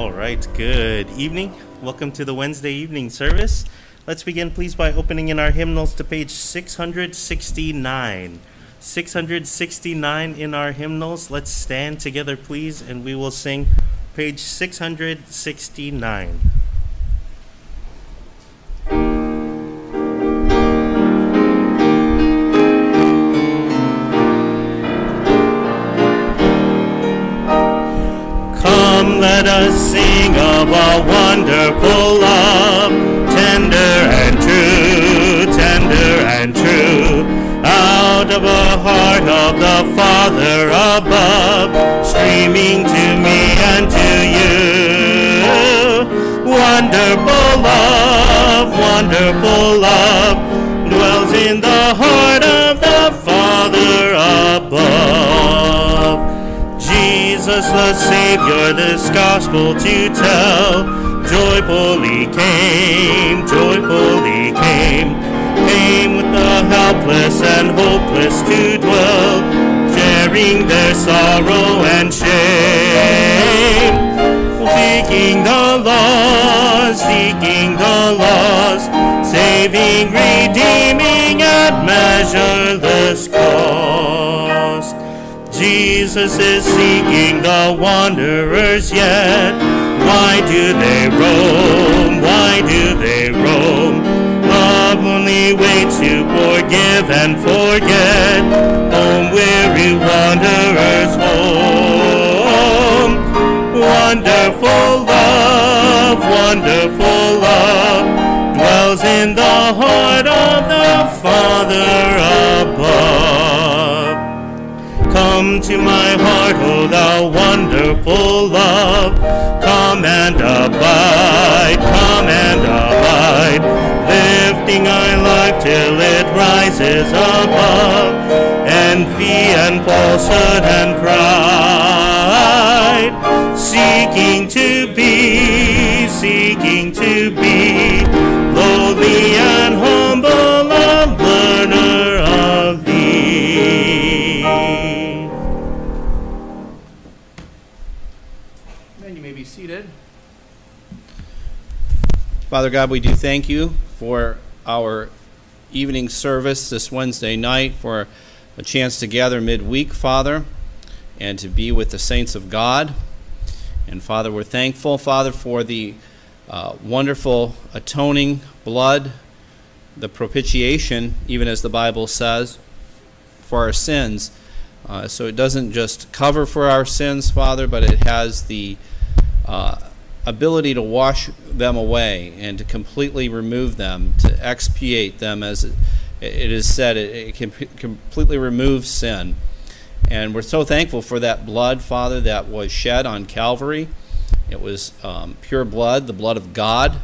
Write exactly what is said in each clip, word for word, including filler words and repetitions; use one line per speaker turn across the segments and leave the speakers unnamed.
All right, good evening. Welcome to the Wednesday evening service. Let's begin, please, by opening in our hymnals to page six hundred sixty-nine. six hundred sixty-nine in our hymnals. Let's stand together, please, and we will sing page six hundred sixty-nine. Let us sing of a wonderful love, tender and true, tender and true, out of a heart of the Father above, streaming to me and to you. Wonderful love, wonderful love, dwells in the heart of the Father above. Jesus the Savior, this gospel to tell, joyfully came, joyfully came, came with the helpless and hopeless to dwell, sharing their sorrow and shame. Seeking the lost, seeking the lost, saving, redeeming at measureless cost. Jesus is seeking the wanderers yet. Why do they roam? Why do they roam? Love only waits to forgive and forget. Home, weary wanderers, home. Wonderful love, wonderful love, dwells in the heart of the Father above. Come to my heart, O thou wonderful love. Come and abide, come and abide, lifting our life till it rises above envy and falsehood and pride. Seeking to be, seeking to be, lowly and humble, a learner of thee.
Seated. Father God, we do thank you for our evening service this Wednesday night, for a chance to gather midweek, Father, and to be with the saints of God. And Father, we're thankful, Father, for the uh, wonderful atoning blood, the propitiation, even as the Bible says, for our sins. Uh, so it doesn't just cover for our sins, Father, but it has the Uh, ability to wash them away and to completely remove them, to expiate them, as it, it is said. It, it can completely remove sin. And we're so thankful for that blood, Father, that was shed on Calvary. It was um, pure blood, the blood of God.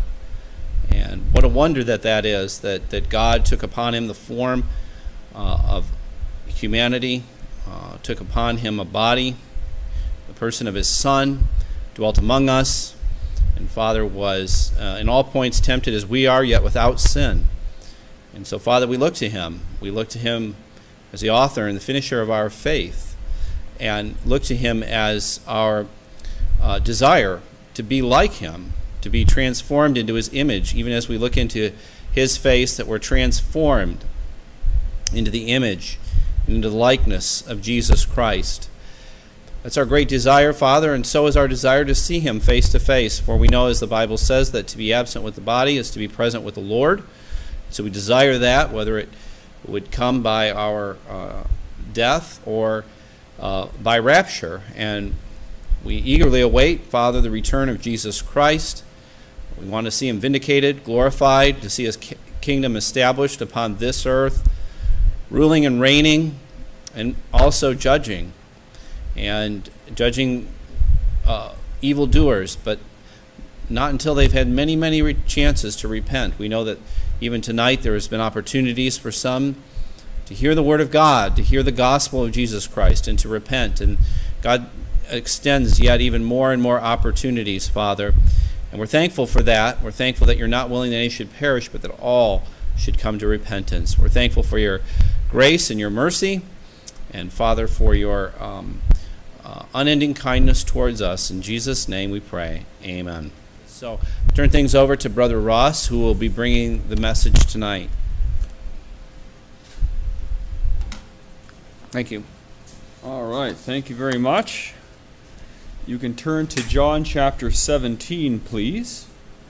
And what a wonder that that is, that, that God took upon him the form uh, of humanity, uh, took upon him a body, the person of his Son, dwelt among us, and Father was uh, in all points tempted as we are, yet without sin. And so, Father, we look to him. We look to him as the author and the finisher of our faith, and look to him as our uh, desire to be like him, to be transformed into his image, even as we look into his face, that we're transformed into the image, into the likeness of Jesus Christ. That's our great desire, Father, and so is our desire to see him face to face. For we know, as the Bible says, that to be absent with the body is to be present with the Lord. So we desire that, whether it would come by our uh, death or uh, by rapture. And we eagerly await, Father, the return of Jesus Christ. We want to see him vindicated, glorified, to see his ki- kingdom established upon this earth, ruling and reigning, and also judging. And judging uh, evildoers, but not until they've had many, many re- chances to repent. We know that even tonight there has been opportunities for some to hear the word of God, to hear the gospel of Jesus Christ, and to repent. And God extends yet even more and more opportunities, Father. And we're thankful for that. We're thankful that you're not willing that any should perish, but that all should come to repentance. We're thankful for your grace and your mercy, and Father, for your um, uh, unending kindness towards us. In Jesus' name we pray. Amen. So turn things over to Brother Ross, who will be bringing the message tonight. Thank you.
All right, thank you very much. You can turn to John chapter seventeen, please.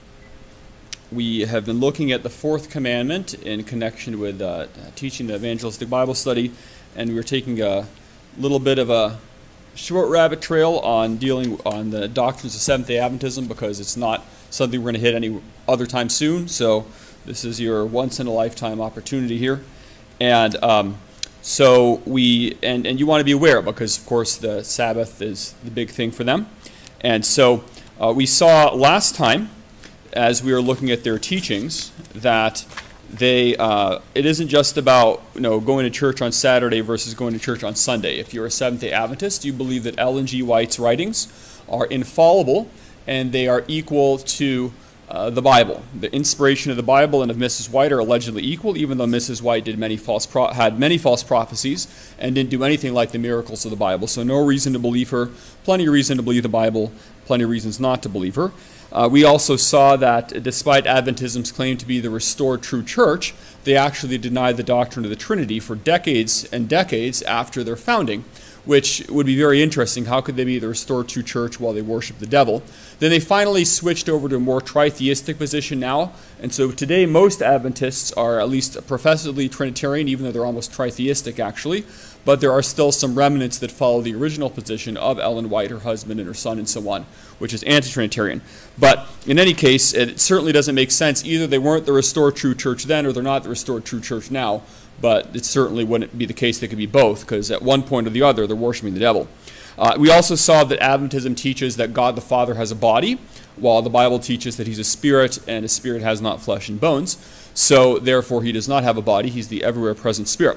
We have been looking at the fourth commandment in connection with uh, teaching the evangelistic Bible study, and we're taking a little bit of a short rabbit trail on dealing on the doctrines of Seventh-day Adventism, because it's not something we're going to hit any other time soon. So this is your once-in-a-lifetime opportunity here. And um, so we, and, and you want to be aware, because of course the Sabbath is the big thing for them. And so uh, we saw last time, as we were looking at their teachings, that they uh, it isn't just about you know going to church on Saturday versus going to church on Sunday. If you're a Seventh-day Adventist, you believe that Ellen G. White's writings are infallible and they are equal to uh, the Bible. The inspiration of the Bible and of Missus White are allegedly equal, even though Missus White did many false pro- had many false prophecies and didn't do anything like the miracles of the Bible. So no reason to believe her. Plenty of reason to believe the Bible. Plenty of reasons not to believe her. Uh, we also saw that despite Adventism's claim to be the restored true church, they actually denied the doctrine of the Trinity for decades and decades after their founding, which would be very interesting. How could they be the restored true church while they worship the devil? Then they finally switched over to a more tritheistic position now, and so today most Adventists are at least professedly Trinitarian, even though they're almost tritheistic actually. But there are still some remnants that follow the original position of Ellen White, her husband, and her son, and so on, which is anti-Trinitarian. But in any case, it certainly doesn't make sense. Either they weren't the restored true church then, or they're not the restored true church now. But it certainly wouldn't be the case they could be both, because at one point or the other, they're worshiping the devil. Uh, we also saw that Adventism teaches that God the Father has a body, while the Bible teaches that he's a spirit, and a spirit has not flesh and bones. So therefore, he does not have a body. He's the everywhere present spirit.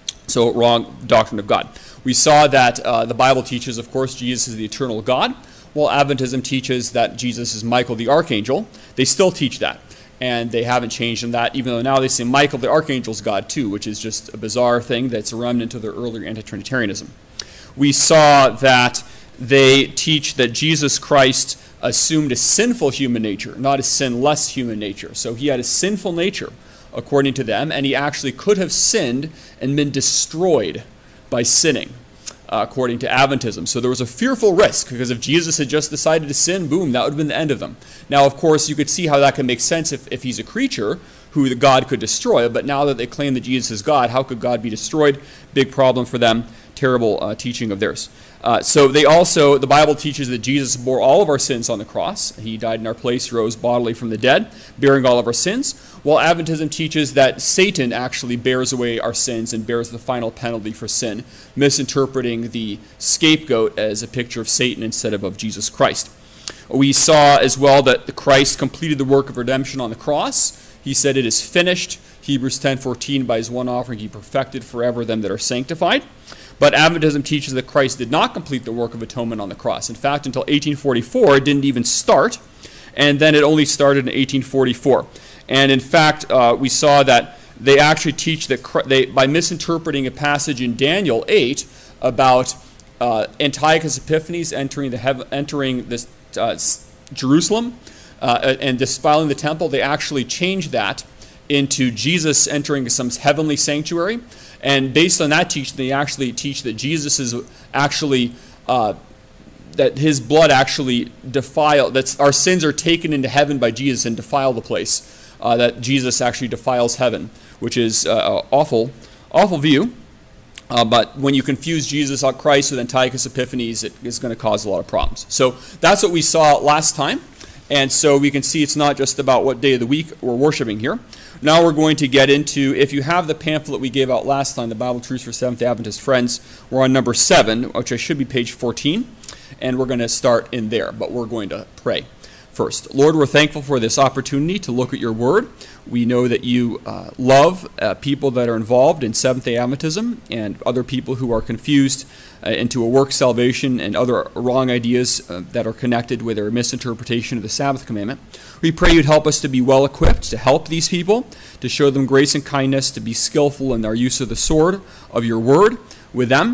So wrong doctrine of God. We saw that uh, the Bible teaches, of course, Jesus is the eternal God, while Adventism teaches that Jesus is Michael the Archangel. They still teach that, and they haven't changed in that, even though now they say Michael the Archangel is God too, which is just a bizarre thing that's a remnant of their earlier anti-Trinitarianism. We saw that they teach that Jesus Christ assumed a sinful human nature, not a sinless human nature. So he had a sinful nature, according to them, and he actually could have sinned and been destroyed by sinning, uh, according to Adventism. So there was a fearful risk, because if Jesus had just decided to sin, boom, that would have been the end of them. Now, of course, you could see how that can make sense if, if he's a creature who the God could destroy, but now that they claim that Jesus is God, how could God be destroyed? Big problem for them. Terrible uh, teaching of theirs. Uh, so they also, the Bible teaches that Jesus bore all of our sins on the cross. He died in our place, rose bodily from the dead, bearing all of our sins, while Adventism teaches that Satan actually bears away our sins and bears the final penalty for sin, misinterpreting the scapegoat as a picture of Satan instead of of Jesus Christ. We saw as well that the Christ completed the work of redemption on the cross. He said it is finished. Hebrews ten fourteen, by his one offering he perfected forever them that are sanctified. But Adventism teaches that Christ did not complete the work of atonement on the cross. In fact, until eighteen forty-four, it didn't even start, and then it only started in eighteen forty-four. And in fact, uh, we saw that they actually teach that Christ, they, by misinterpreting a passage in Daniel eight about uh, Antiochus Epiphanes entering the heaven, entering this uh, Jerusalem uh, and defiling the temple, they actually changed that into Jesus entering some heavenly sanctuary. And based on that teaching, they actually teach that Jesus is actually, uh, that his blood actually defile, that our sins are taken into heaven by Jesus and defile the place. Uh, that Jesus actually defiles heaven, which is uh, awful, awful view. Uh, but when you confuse Jesus or Christ with Antiochus Epiphanes, it is going to cause a lot of problems. So that's what we saw last time. And so we can see it's not just about what day of the week we're worshiping here. Now we're going to get into, if you have the pamphlet we gave out last time, the Bible Truths for Seventh-day Adventist Friends, we're on number seven, which I should be page fourteen, and we're going to start in there, but we're going to pray first. Lord, we're thankful for this opportunity to look at your word. We know that you uh, love uh, people that are involved in Seventh-day Adventism and other people who are confused uh, into a work salvation and other wrong ideas uh, that are connected with their misinterpretation of the Sabbath commandment. We pray you'd help us to be well equipped to help these people, to show them grace and kindness, to be skillful in our use of the sword of your word with them.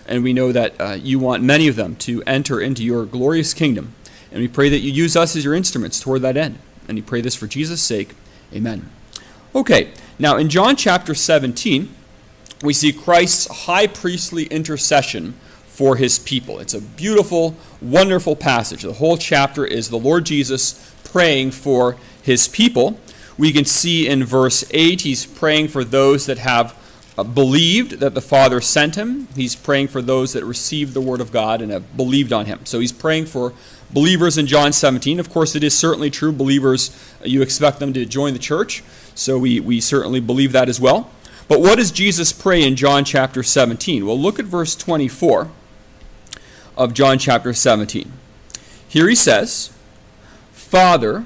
And we know that uh, you want many of them to enter into your glorious kingdom. And we pray that you use us as your instruments toward that end. And we pray this for Jesus' sake. Amen. Okay, now in John chapter seventeen, we see Christ's high priestly intercession for his people. It's a beautiful, wonderful passage. The whole chapter is the Lord Jesus praying for his people. We can see in verse eight, he's praying for those that have uh, believed that the Father sent him. He's praying for those that received the word of God and have believed on him. So he's praying for believers in John seventeen. Of course, it is certainly true. Believers, you expect them to join the church. So we, we certainly believe that as well. But what does Jesus pray in John chapter seventeen? Well, look at verse twenty-four of John chapter seventeen. Here he says, Father,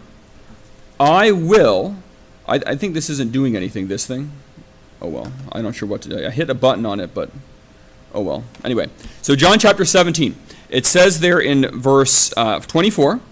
I will, I, I think this isn't doing anything, this thing. Oh well, I'm not sure what to do. I hit a button on it, but oh well. Anyway, so John chapter seventeen. It says there in verse uh, twenty-four,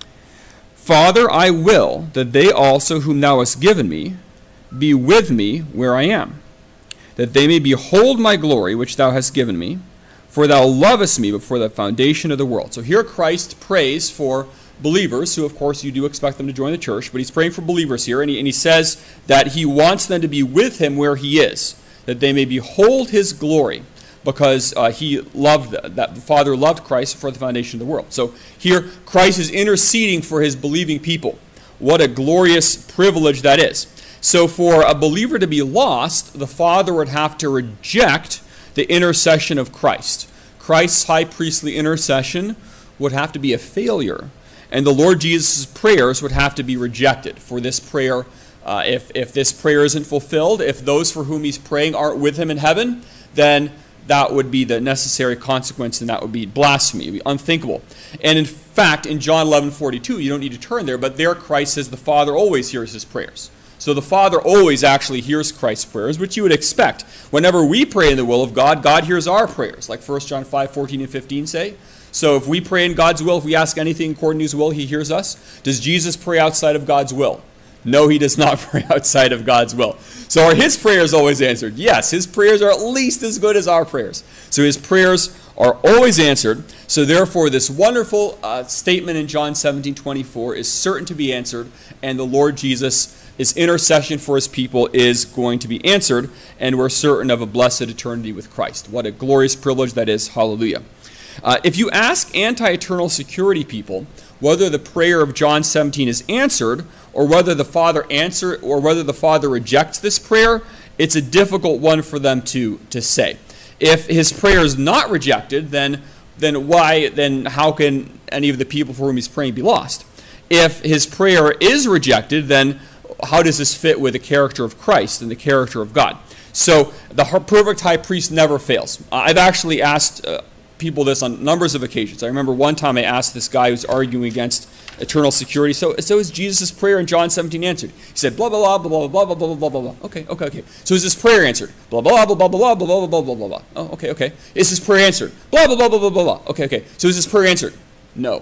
Father, I will that they also whom thou hast given me be with me where I am, that they may behold my glory which thou hast given me, for thou lovest me before the foundation of the world. So here Christ prays for believers, who of course you do expect them to join the church, but he's praying for believers here, and he, and he says that he wants them to be with him where he is, that they may behold his glory, because uh, he loved, that the Father loved Christ before the foundation of the world. So here Christ is interceding for his believing people. What a glorious privilege that is. So for a believer to be lost, the Father would have to reject the intercession of Christ. Christ's high priestly intercession would have to be a failure, and the Lord Jesus' prayers would have to be rejected. For this prayer, uh, if, if this prayer isn't fulfilled, if those for whom he's praying aren't with him in heaven, then that would be the necessary consequence, and that would be blasphemy. It would be unthinkable. And in fact, in John eleven forty-two, you don't need to turn there, but there Christ says the Father always hears his prayers. So the Father always actually hears Christ's prayers, which you would expect. Whenever we pray in the will of God, God hears our prayers, like First John five, fourteen and fifteen say. So if we pray in God's will, if we ask anything according to his will, he hears us. Does Jesus pray outside of God's will? No, he does not pray outside of God's will. So are his prayers always answered? Yes, his prayers are at least as good as our prayers. So his prayers are always answered. So therefore, this wonderful uh, statement in John seventeen twenty-four is certain to be answered, and the Lord Jesus' his intercession for his people is going to be answered, and we're certain of a blessed eternity with Christ. What a glorious privilege that is. Hallelujah. Uh, if you ask anti-eternal security people whether the prayer of John seventeen is answered, or whether the Father answer, or whether the Father rejects this prayer, it's a difficult one for them to, to say. If his prayer is not rejected, then then why then how can any of the people for whom he's praying be lost? If his prayer is rejected, then how does this fit with the character of Christ and the character of God? So the perfect high priest never fails. I've actually asked uh, people this on numbers of occasions. I remember one time I asked this guy who's arguing against eternal security, so so is Jesus' prayer in John seventeen answered? He said, blah, blah, blah, blah, blah, blah, blah, blah, blah, blah. Okay, okay, okay. So is his prayer answered? Blah, blah, blah, blah, blah, blah, blah, blah, blah, blah, blah. Oh, okay, okay. Is his prayer answered? Blah, blah, blah, blah, blah, blah, blah. Okay, okay. So is his prayer answered? No.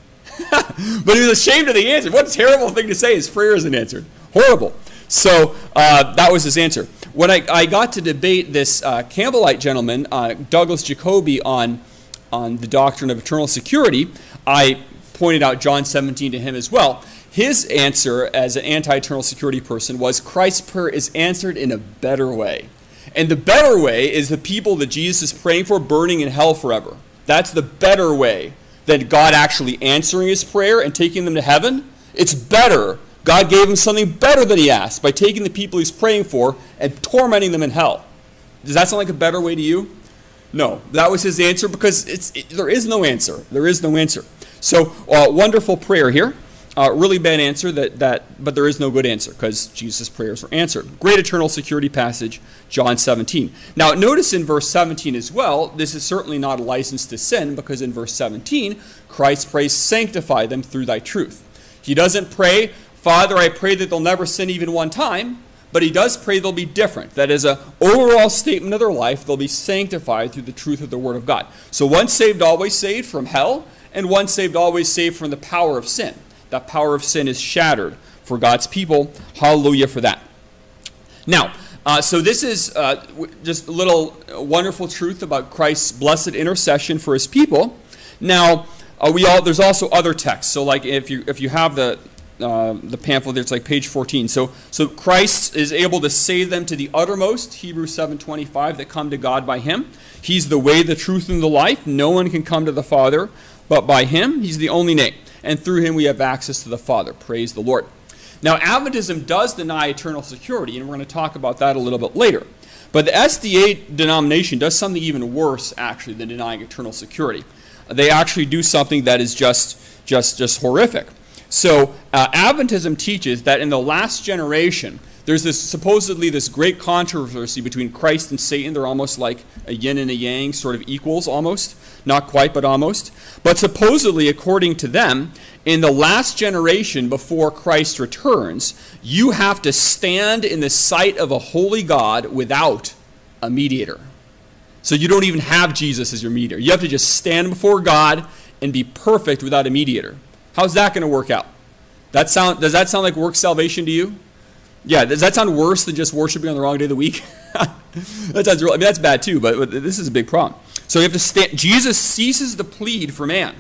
But he was ashamed of the answer. What a terrible thing to say. His prayer isn't answered. Horrible. So uh, that was his answer. When I, I got to debate this uh, Campbellite gentleman, uh, Douglas Jacoby, on, on the doctrine of eternal security, I pointed out John seventeen to him as well. His answer as an anti-eternal security person was Christ's prayer is answered in a better way. And the better way is the people that Jesus is praying for burning in hell forever. That's the better way than God actually answering his prayer and taking them to heaven. It's better. God gave him something better than he asked by taking the people he's praying for and tormenting them in hell. Does that sound like a better way to you? No. That was his answer, because it's, it, there is no answer. There is no answer. So, uh, wonderful prayer here. Uh, really bad answer, that, that, but there is no good answer, because Jesus' prayers were answered. Great eternal security passage, John seventeen. Now, notice in verse seventeen as well, this is certainly not a license to sin, because in verse seventeen, Christ prays, sanctify them through thy truth. He doesn't pray, Father, I pray that they'll never sin even one time, but he does pray they'll be different. That is an overall statement of their life. They'll be sanctified through the truth of the Word of God. So once saved, always saved from hell, and once saved, always saved from the power of sin. That power of sin is shattered for God's people. Hallelujah for that. Now, Uh, so this is uh, w- just a little wonderful truth about Christ's blessed intercession for his people. Now, uh, we all there's also other texts. So like if you if you have the uh, the pamphlet there, it's like page fourteen. So so Christ is able to save them to the uttermost, Hebrews seven twenty-five, that come to God by him. He's the way, the truth, and the life. No one can come to the Father but by him. He's the only name. And through him we have access to the Father. Praise the Lord. Now, Adventism does deny eternal security, and we're going to talk about that a little bit later. But the S D A denomination does something even worse, actually, than denying eternal security. They actually do something that is just, just, just horrific. So, uh, Adventism teaches that in the last generation, there's this supposedly this great controversy between Christ and Satan. They're almost like a yin and a yang, sort of equals almost. Not quite, but almost. But supposedly, according to them, in the last generation before Christ returns, you have to stand in the sight of a holy God without a mediator. So you don't even have Jesus as your mediator. You have to just stand before God and be perfect without a mediator. How's that going to work out? That sound, does that sound like work salvation to you? Yeah, does that sound worse than just worshiping on the wrong day of the week? That sounds real. I mean, that's bad too, but, but this is a big problem. So you have to stand. Jesus ceases to plead for man.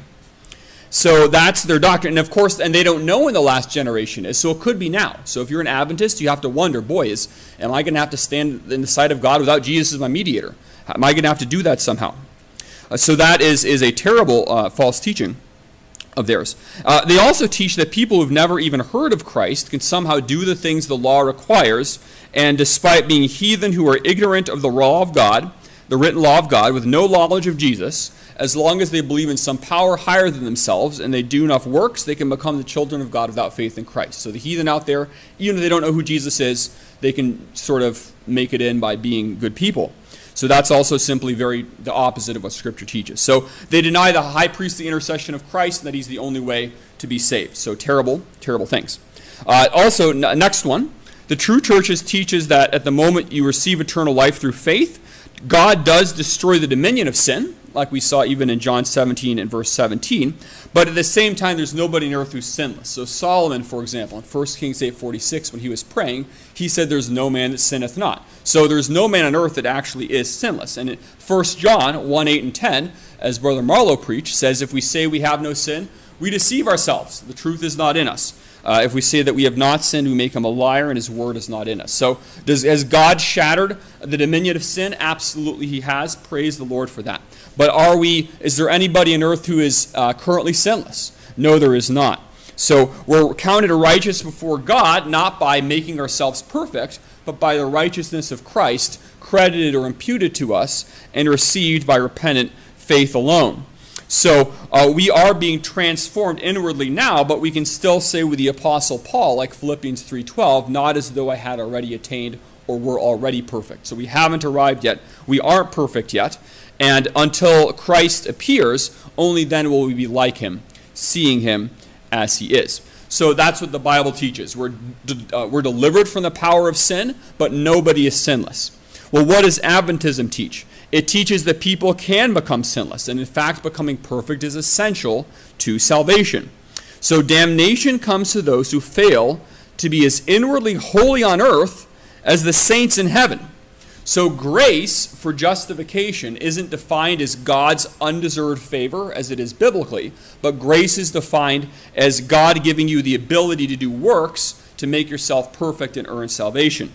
So that's their doctrine. And of course, and they don't know when the last generation is, so it could be now. So if you're an Adventist, you have to wonder, boy, is, am I going to have to stand in the sight of God without Jesus as my mediator? Am I going to have to do that somehow? Uh, so that is, is a terrible uh, false teaching of theirs. Uh, they also teach that people who've never even heard of Christ can somehow do the things the law requires, and despite being heathen who are ignorant of the law of God, the written law of God, with no knowledge of Jesus, as long as they believe in some power higher than themselves and they do enough works, they can become the children of God without faith in Christ. So the heathen out there, even if they don't know who Jesus is, they can sort of make it in by being good people. So that's also simply very the opposite of what Scripture teaches. So they deny the high priestly intercession of Christ and that he's the only way to be saved. So terrible, terrible things. Uh, also, n- next one, the true churches teaches that at the moment you receive eternal life through faith, God does destroy the dominion of sin, like we saw even in John seventeen and verse seventeen. But at the same time, there's nobody on earth who's sinless. So Solomon, for example, in First Kings eight forty-six, when he was praying, he said there's no man that sinneth not. So there's no man on earth that actually is sinless. And in First John one, eight, and ten, as Brother Marlowe preached, says if we say we have no sin, we deceive ourselves. The truth is not in us. Uh, if we say that we have not sinned, we make him a liar, and his word is not in us. So does, has God shattered the dominion of sin? Absolutely he has. Praise the Lord for that. But are we, is there anybody on earth who is uh, currently sinless? No, there is not. So we're counted righteous before God, not by making ourselves perfect, but by the righteousness of Christ, credited or imputed to us, and received by repentant faith alone. So uh, we are being transformed inwardly now, but we can still say with the Apostle Paul, like Philippians three twelve, not as though I had already attained or were already perfect. So we haven't arrived yet. We aren't perfect yet. And until Christ appears, only then will we be like him, seeing him as he is. So that's what the Bible teaches. We're, uh, we're delivered from the power of sin, but nobody is sinless. Well, what does Adventism teach? It teaches that people can become sinless, and in fact, becoming perfect is essential to salvation. So damnation comes to those who fail to be as inwardly holy on earth as the saints in heaven. So grace for justification isn't defined as God's undeserved favor, as it is biblically, but grace is defined as God giving you the ability to do works to make yourself perfect and earn salvation.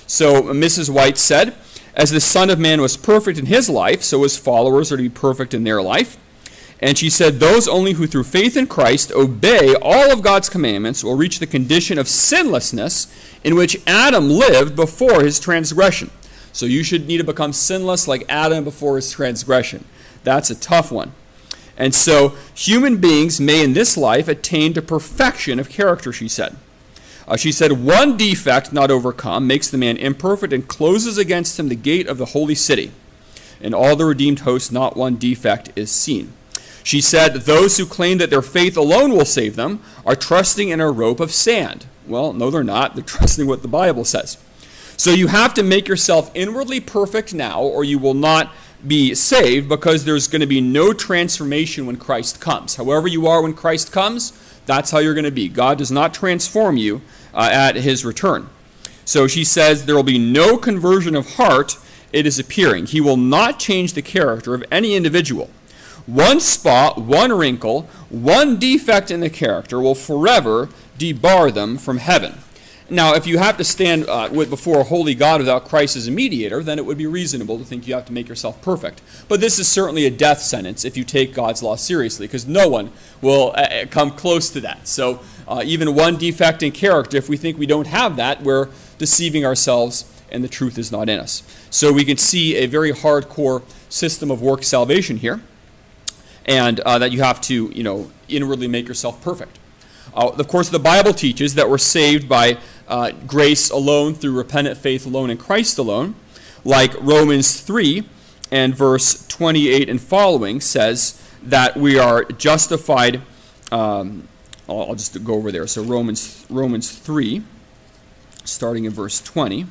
So Missus White said, as the Son of Man was perfect in his life, so his followers are to be perfect in their life. And she said, those only who through faith in Christ obey all of God's commandments will reach the condition of sinlessness in which Adam lived before his transgression. So you should need to become sinless like Adam before his transgression. That's a tough one. And so human beings may in this life attain to perfection of character, she said. Uh, she said, one defect not overcome makes the man imperfect and closes against him the gate of the holy city. In all the redeemed host, not one defect is seen. She said, those who claim that their faith alone will save them are trusting in a rope of sand. Well, no, they're not. They're trusting what the Bible says. So you have to make yourself inwardly perfect now, or you will not be saved, because there's going to be no transformation when Christ comes. However you are when Christ comes, that's how you're going to be. God does not transform you uh, at his return. So she says there will be no conversion of heart. It is appearing. He will not change the character of any individual. One spot, one wrinkle, one defect in the character will forever debar them from heaven. Now, if you have to stand uh, with, before a holy God without Christ as a mediator, then it would be reasonable to think you have to make yourself perfect. But this is certainly a death sentence if you take God's law seriously, because no one will uh, come close to that. So uh, even one defect in character, if we think we don't have that, we're deceiving ourselves and the truth is not in us. So we can see a very hardcore system of work salvation here, and uh, that you have to, you know, inwardly make yourself perfect. Uh, of course, the Bible teaches that we're saved by uh, grace alone, through repentant faith alone in Christ alone, like Romans three and verse twenty-eight and following says that we are justified. Um, I'll, I'll just go over there. So Romans Romans three, starting in verse twenty.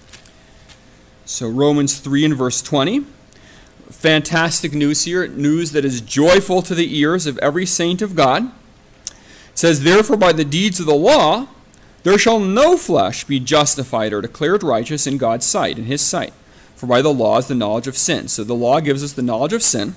So Romans three and verse twenty. Fantastic news here, news that is joyful to the ears of every saint of God. It says, therefore by the deeds of the law, there shall no flesh be justified or declared righteous in God's sight, in his sight. For by the law is the knowledge of sin. So the law gives us the knowledge of sin.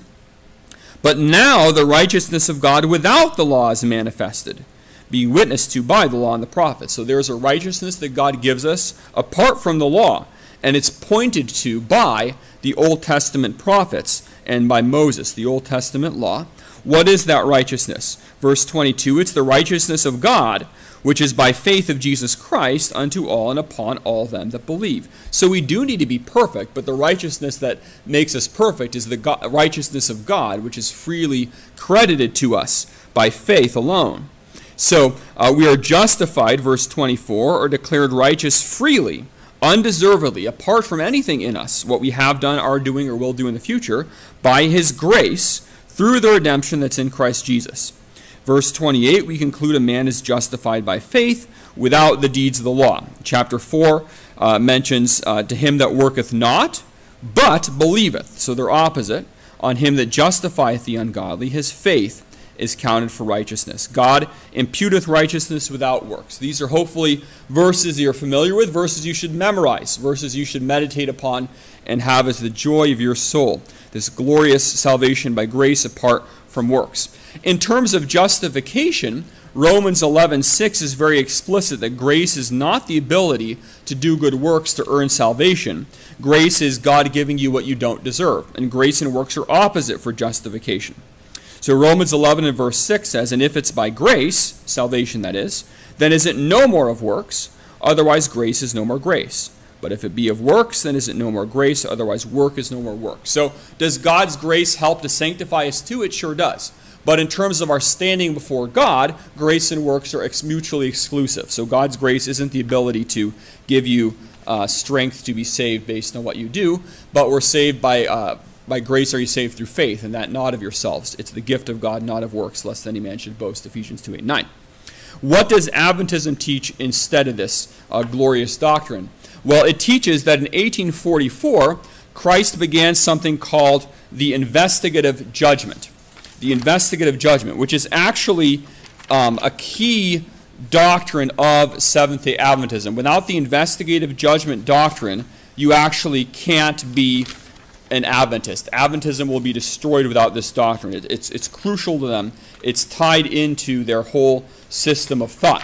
But now the righteousness of God without the law is manifested, being witnessed to by the law and the prophets. So there's a righteousness that God gives us apart from the law. And it's pointed to by the Old Testament prophets and by Moses, the Old Testament law. What is that righteousness? Verse twenty-two, it's the righteousness of God, which is by faith of Jesus Christ unto all and upon all them that believe. So we do need to be perfect, but the righteousness that makes us perfect is the God, righteousness of God, which is freely credited to us by faith alone. So uh, we are justified, verse twenty-four, or declared righteous freely, undeservedly, apart from anything in us, what we have done, are doing, or will do in the future, by his grace, through the redemption that's in Christ Jesus. Verse twenty-eight, we conclude a man is justified by faith without the deeds of the law. Chapter four uh, mentions, uh, to him that worketh not, but believeth. So they're opposite. On him that justifieth the ungodly, his faith is counted for righteousness. God imputeth righteousness without works. These are hopefully verses you're familiar with, verses you should memorize, verses you should meditate upon and have as the joy of your soul. This glorious salvation by grace apart from works. In terms of justification, Romans eleven six is very explicit that grace is not the ability to do good works to earn salvation. Grace is God giving you what you don't deserve. And grace and works are opposite for justification. So Romans eleven and verse six says, and if it's by grace, salvation that is, then is it no more of works, otherwise grace is no more grace. But if it be of works, then is it no more grace, otherwise work is no more work. So does God's grace help to sanctify us too? It sure does. But in terms of our standing before God, grace and works are ex- mutually exclusive. So God's grace isn't the ability to give you uh, strength to be saved based on what you do, but we're saved by uh, by grace are you saved through faith, and that not of yourselves. It's the gift of God, not of works, lest any man should boast, Ephesians two eight nine. What does Adventism teach instead of this uh, glorious doctrine? Well, it teaches that in eighteen forty-four, Christ began something called the investigative judgment. The investigative judgment, which is actually um, a key doctrine of Seventh-day Adventism. Without the investigative judgment doctrine, you actually can't be an Adventist. Adventism will be destroyed without this doctrine. It, it's, it's crucial to them. It's tied into their whole system of thought.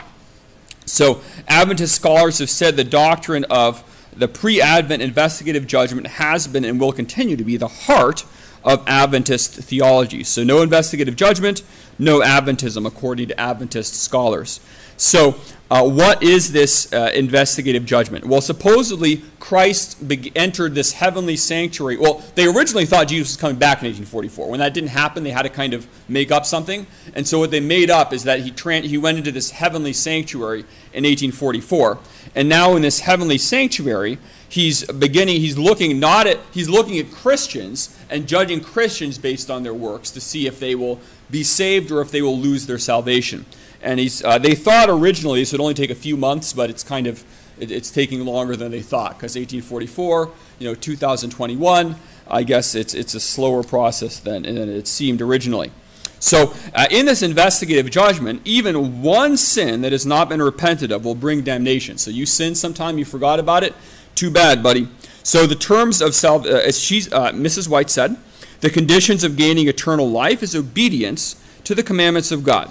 So Adventist scholars have said the doctrine of the pre-Advent investigative judgment has been and will continue to be the heart of Adventist theology. So no investigative judgment, no Adventism, according to Adventist scholars. So uh, what is this uh, investigative judgment? Well, supposedly Christ be- entered this heavenly sanctuary. Well, they originally thought Jesus was coming back in eighteen forty-four. When that didn't happen, they had to kind of make up something. And so what they made up is that he, tra- he went into this heavenly sanctuary in eighteen forty-four. And now in this heavenly sanctuary, he's beginning, he's looking not at, he's looking at Christians and judging Christians based on their works to see if they will be saved or if they will lose their salvation. And he's, uh, they thought originally this would only take a few months, but it's kind of, it, it's taking longer than they thought, because eighteen forty-four, you know, two thousand twenty-one, I guess it's it's a slower process than, than it seemed originally. So uh, in this investigative judgment, even one sin that has not been repented of will bring damnation. So you sinned sometime, you forgot about it, too bad, buddy. So the terms of self, uh, as she's, uh, Missus White said, the conditions of gaining eternal life is obedience to the commandments of God.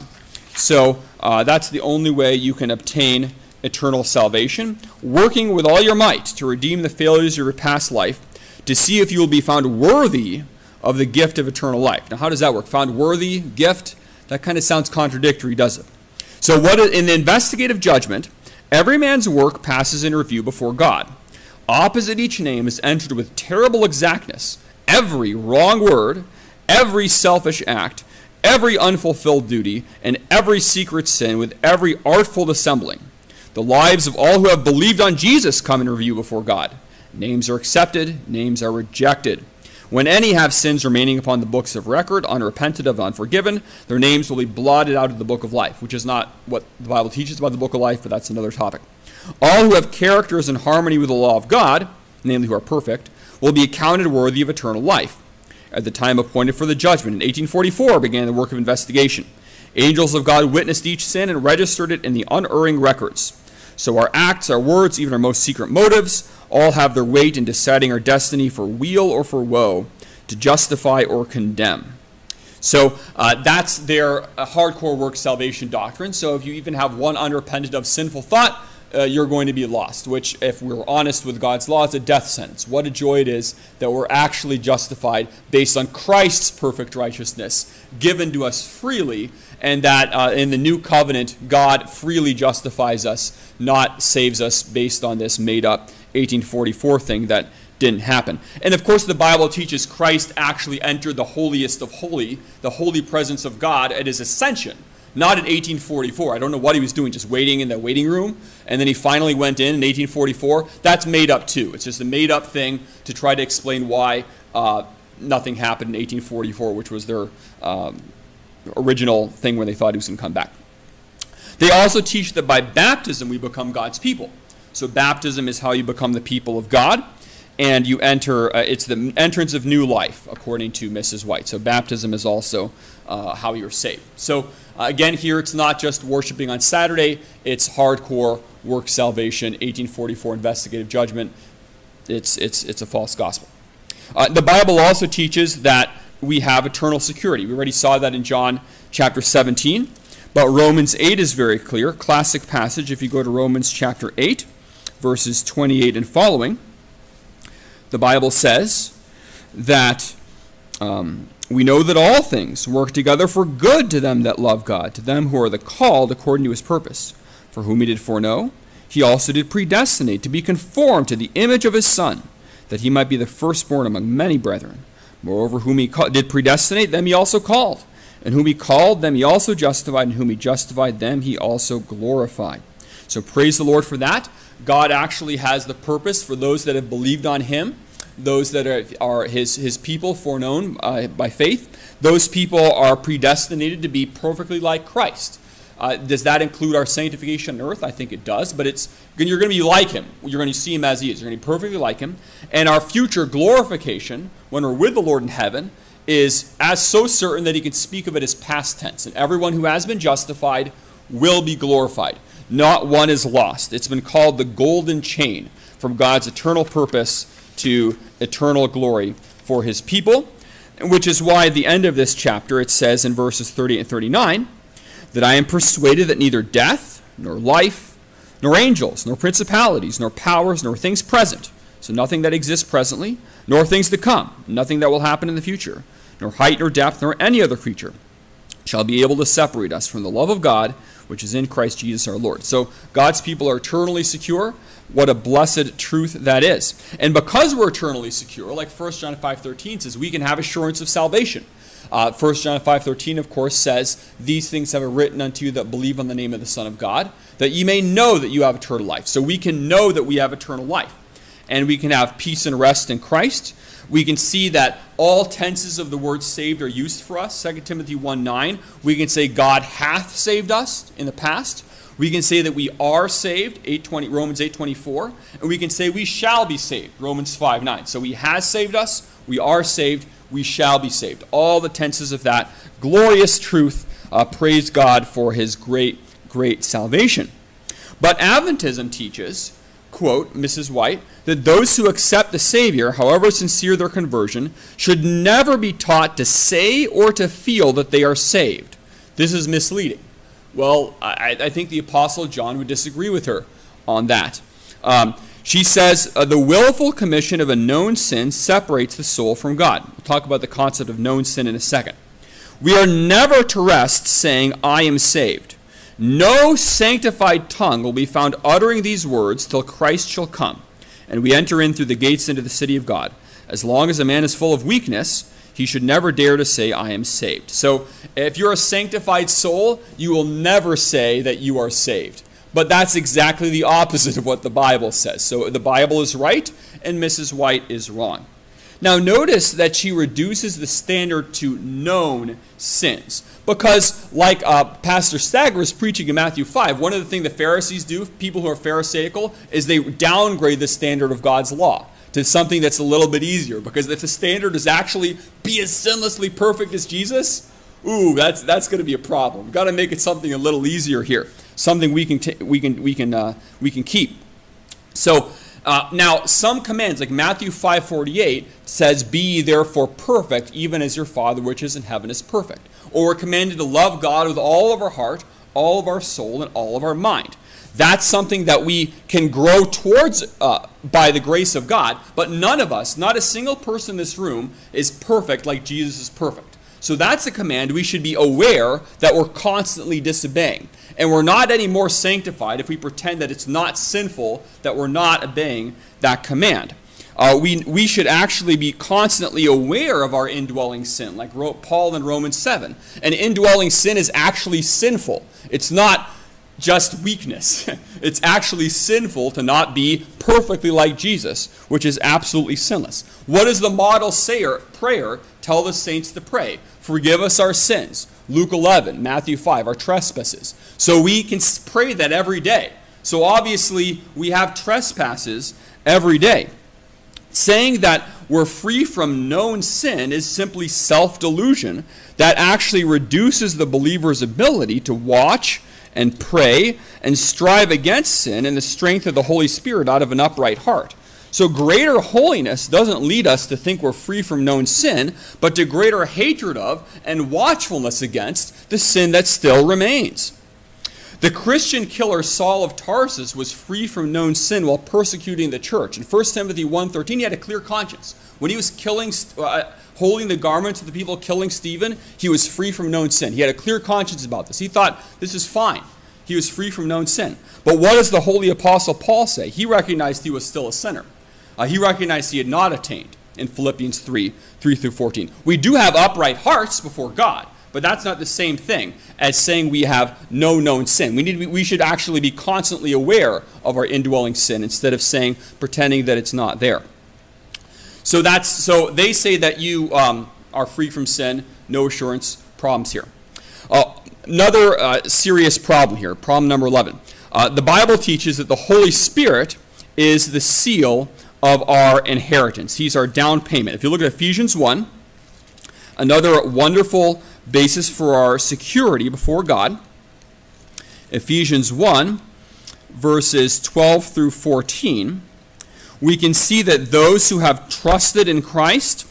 So uh, that's the only way you can obtain eternal salvation, working with all your might to redeem the failures of your past life, to see if you will be found worthy of the gift of eternal life. Now, how does that work? Found worthy, gift? That kind of sounds contradictory, does it? So what in the investigative judgment, every man's work passes in review before God. Opposite each name is entered with terrible exactness every wrong word, every selfish act, every unfulfilled duty, and every secret sin with every artful dissembling. The lives of all who have believed on Jesus come in review before God. Names are accepted, names are rejected. When any have sins remaining upon the books of record, unrepented of, unforgiven, their names will be blotted out of the book of life, which is not what the Bible teaches about the book of life, but that's another topic. All who have characters in harmony with the law of God, namely who are perfect, will be accounted worthy of eternal life. At the time appointed for the judgment, in eighteen forty-four, began the work of investigation. Angels of God witnessed each sin and registered it in the unerring records. So our acts, our words, even our most secret motives, all have their weight in deciding our destiny for weal or for woe, to justify or condemn. So uh, that's their uh, hardcore work salvation doctrine. So if you even have one unrepented of sinful thought, uh, you're going to be lost, which, if we're honest with God's law, is a death sentence. What a joy it is that we're actually justified based on Christ's perfect righteousness given to us freely, and that uh, in the new covenant, God freely justifies us, not saves us based on this made-up eighteen forty-four thing that didn't happen. And of course, the Bible teaches Christ actually entered the holiest of holy, the holy presence of God at his ascension, not in eighteen forty-four. I don't know what he was doing, just waiting in the waiting room, and then he finally went in in eighteen forty-four. That's made up too. It's just a made up thing to try to explain why uh, nothing happened in eighteen forty-four, which was their um, original thing when they thought he was going to come back. They also teach that by baptism we become God's people. So baptism is how you become the people of God, and you enter, uh, it's the entrance of new life, according to Missus White. So baptism is also uh, how you're saved. So uh, again, here it's not just worshiping on Saturday, it's hardcore work salvation, eighteen forty-four investigative judgment. It's, it's, it's a false gospel. Uh, the Bible also teaches that we have eternal security. We already saw that in John chapter seventeen, but Romans eight is very clear. Classic passage, if you go to Romans chapter eight, verses twenty-eight and following, the Bible says that um, we know that all things work together for good to them that love God, to them who are the called according to his purpose. For whom he did foreknow, he also did predestinate to be conformed to the image of his Son, that he might be the firstborn among many brethren. Moreover, whom he did predestinate, them he also called. And whom he called, them he also justified. And whom he justified, them he also glorified. So praise the Lord for that. God actually has the purpose for those that have believed on him, those that are, are his, his people foreknown uh, by faith. Those people are predestinated to be perfectly like Christ. Uh, does that include our sanctification on earth? I think it does, but it's you're going to be like him. You're going to see him as he is. You're going to be perfectly like him. And our future glorification, when we're with the Lord in heaven, is as so certain that he can speak of it as past tense. And everyone who has been justified will be glorified. Not one is lost. It's been called the golden chain from God's eternal purpose to eternal glory for his people, which is why at the end of this chapter it says in verses thirty and thirty-nine, that I am persuaded that neither death, nor life, nor angels, nor principalities, nor powers, nor things present, so nothing that exists presently, nor things to come, nothing that will happen in the future, nor height, nor depth, nor any other creature, shall be able to separate us from the love of God, which is in Christ Jesus our Lord. So God's people are eternally secure. What a blessed truth that is. And because we're eternally secure, like First John five thirteen says, we can have assurance of salvation. Uh, First John five thirteen, of course, says, these things have I written unto you that believe on the name of the Son of God, that ye may know that you have eternal life. So we can know that we have eternal life. And we can have peace and rest in Christ. We can see that all tenses of the word saved are used for us. Second Timothy one nine, we can say God hath saved us in the past. We can say that we are saved, eight twenty, Romans eight twenty-four. And we can say we shall be saved, Romans five nine. So he has saved us, we are saved, we shall be saved. All the tenses of that glorious truth. Uh, praise God for his great, great salvation. But Adventism teaches, quote, Missus White, that those who accept the Savior, however sincere their conversion, should never be taught to say or to feel that they are saved. This is misleading. Well, I, I think the Apostle John would disagree with her on that. Um, she says, uh, the willful commission of a known sin separates the soul from God. We'll talk about the concept of known sin in a second. We are never to rest saying, I am saved. No sanctified tongue will be found uttering these words till Christ shall come, and we enter in through the gates into the city of God. As long as a man is full of weakness, he should never dare to say, I am saved. So if you're a sanctified soul, you will never say that you are saved. But that's exactly the opposite of what the Bible says. So the Bible is right, and Missus White is wrong. Now notice that she reduces the standard to known sins. Because like uh, Pastor Stagger was preaching in Matthew five, one of the things the Pharisees do, people who are Pharisaical, is they downgrade the standard of God's law to something that's a little bit easier. Because if the standard is actually be as sinlessly perfect as Jesus, ooh, that's that's going to be a problem. We've got to make it something a little easier here, something we can t- we can we can uh, we can keep. So uh, now some commands, like Matthew five forty-eight, says, "Be ye therefore perfect, even as your Father which is in heaven is perfect." Or we're commanded to love God with all of our heart, all of our soul, and all of our mind. That's something that we can grow towards uh, by the grace of God, but none of us, not a single person in this room, is perfect like Jesus is perfect. So that's a command we should be aware that we're constantly disobeying. And we're not any more sanctified if we pretend that it's not sinful, that we're not obeying that command. Uh, we, we should actually be constantly aware of our indwelling sin, like Paul in Romans seven. An indwelling sin is actually sinful. It's not just weakness. It's actually sinful to not be perfectly like Jesus, which is absolutely sinless. What does the model sayer, prayer tell the saints to pray? Forgive us our sins. Luke eleven, Matthew five, our trespasses. So we can pray that every day. So obviously we have trespasses every day. Saying that we're free from known sin is simply self-delusion that actually reduces the believer's ability to watch and pray and strive against sin in the strength of the Holy Spirit out of an upright heart. So greater holiness doesn't lead us to think we're free from known sin, but to greater hatred of and watchfulness against the sin that still remains. The Christian killer Saul of Tarsus was free from known sin while persecuting the church. In First Timothy one thirteen, he had a clear conscience. When he was killing, uh, holding the garments of the people killing Stephen, he was free from known sin. He had a clear conscience about this. He thought, this is fine. He was free from known sin. But what does the Holy Apostle Paul say? He recognized he was still a sinner. Uh, he recognized he had not attained in Philippians three, three through fourteen. We do have upright hearts before God, but that's not the same thing as saying we have no known sin. We need to be, we should actually be constantly aware of our indwelling sin instead of saying, pretending that it's not there. So that's so they say that you um, are free from sin, no assurance, problems here. Uh, another uh, serious problem here, problem number eleven. Uh, the Bible teaches that the Holy Spirit is the seal of our inheritance. He's our down payment. If you look at Ephesians one, another wonderful basis for our security before God. Ephesians one, verses twelve through fourteen, we can see that those who have trusted in Christ,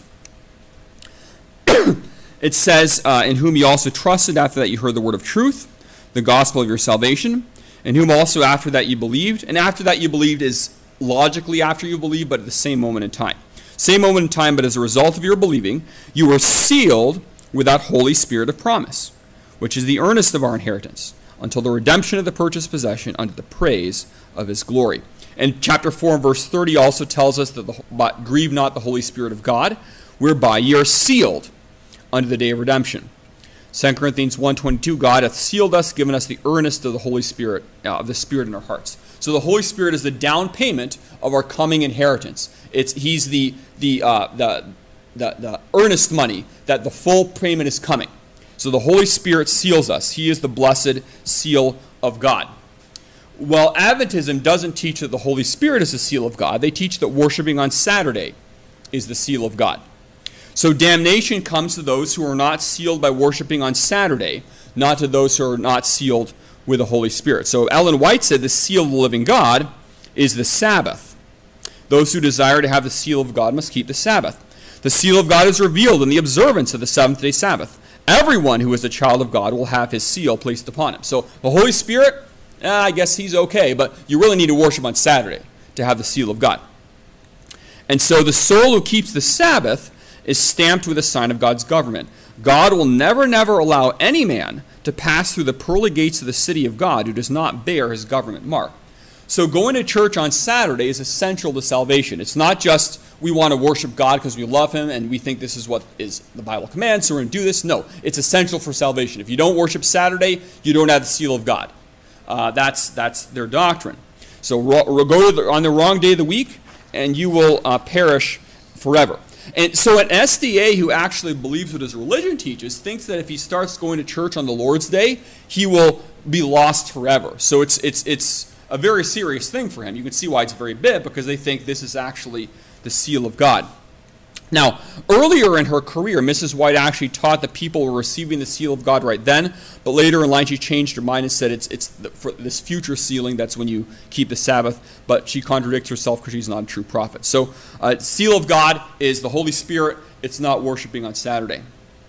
it says, uh, in whom you also trusted after that you heard the word of truth, the gospel of your salvation, in whom also after that you believed. And after that you believed is logically after you believed, but at the same moment in time. Same moment in time, but as a result of your believing, you were sealed with that Holy Spirit of promise, which is the earnest of our inheritance, until the redemption of the purchased possession unto the praise of his glory. And chapter four and verse thirty also tells us that the, but grieve not the Holy Spirit of God, whereby ye are sealed unto the day of redemption. Second Corinthians one twenty-two, God hath sealed us, given us the earnest of the Holy Spirit, uh, of the Spirit in our hearts. So the Holy Spirit is the down payment of our coming inheritance. It's He's the the uh, the, the the earnest money that the full payment is coming. So the Holy Spirit seals us. He is the blessed seal of God. Well, Adventism doesn't teach that the Holy Spirit is the seal of God. They teach that worshiping on Saturday is the seal of God. So damnation comes to those who are not sealed by worshiping on Saturday, not to those who are not sealed with the Holy Spirit. So Ellen White said the seal of the living God is the Sabbath. Those who desire to have the seal of God must keep the Sabbath. The seal of God is revealed in the observance of the seventh-day Sabbath. Everyone who is a child of God will have his seal placed upon him. So the Holy Spirit, eh, I guess he's okay, but you really need to worship on Saturday to have the seal of God. And so the soul who keeps the Sabbath is stamped with a sign of God's government. God will never, never allow any man to pass through the pearly gates of the city of God who does not bear his government mark. So going to church on Saturday is essential to salvation. It's not just we want to worship God because we love him and we think this is what is the Bible commands, so we're going to do this. No, it's essential for salvation. If you don't worship Saturday, you don't have the seal of God. Uh, that's, that's their doctrine. So ro- go to the, on the wrong day of the week, and you will uh, perish forever. And so an S D A who actually believes what his religion teaches thinks that if he starts going to church on the Lord's Day, he will be lost forever. So it's it's it's a very serious thing for him. You can see why it's very big, because they think this is actually the seal of God. Now, earlier in her career, Missus White actually taught that people were receiving the seal of God right then, but later in line she changed her mind and said it's it's the, for this future sealing, that's when you keep the Sabbath, but she contradicts herself because she's not a true prophet. So, uh, seal of God is the Holy Spirit. It's not worshiping on Saturday.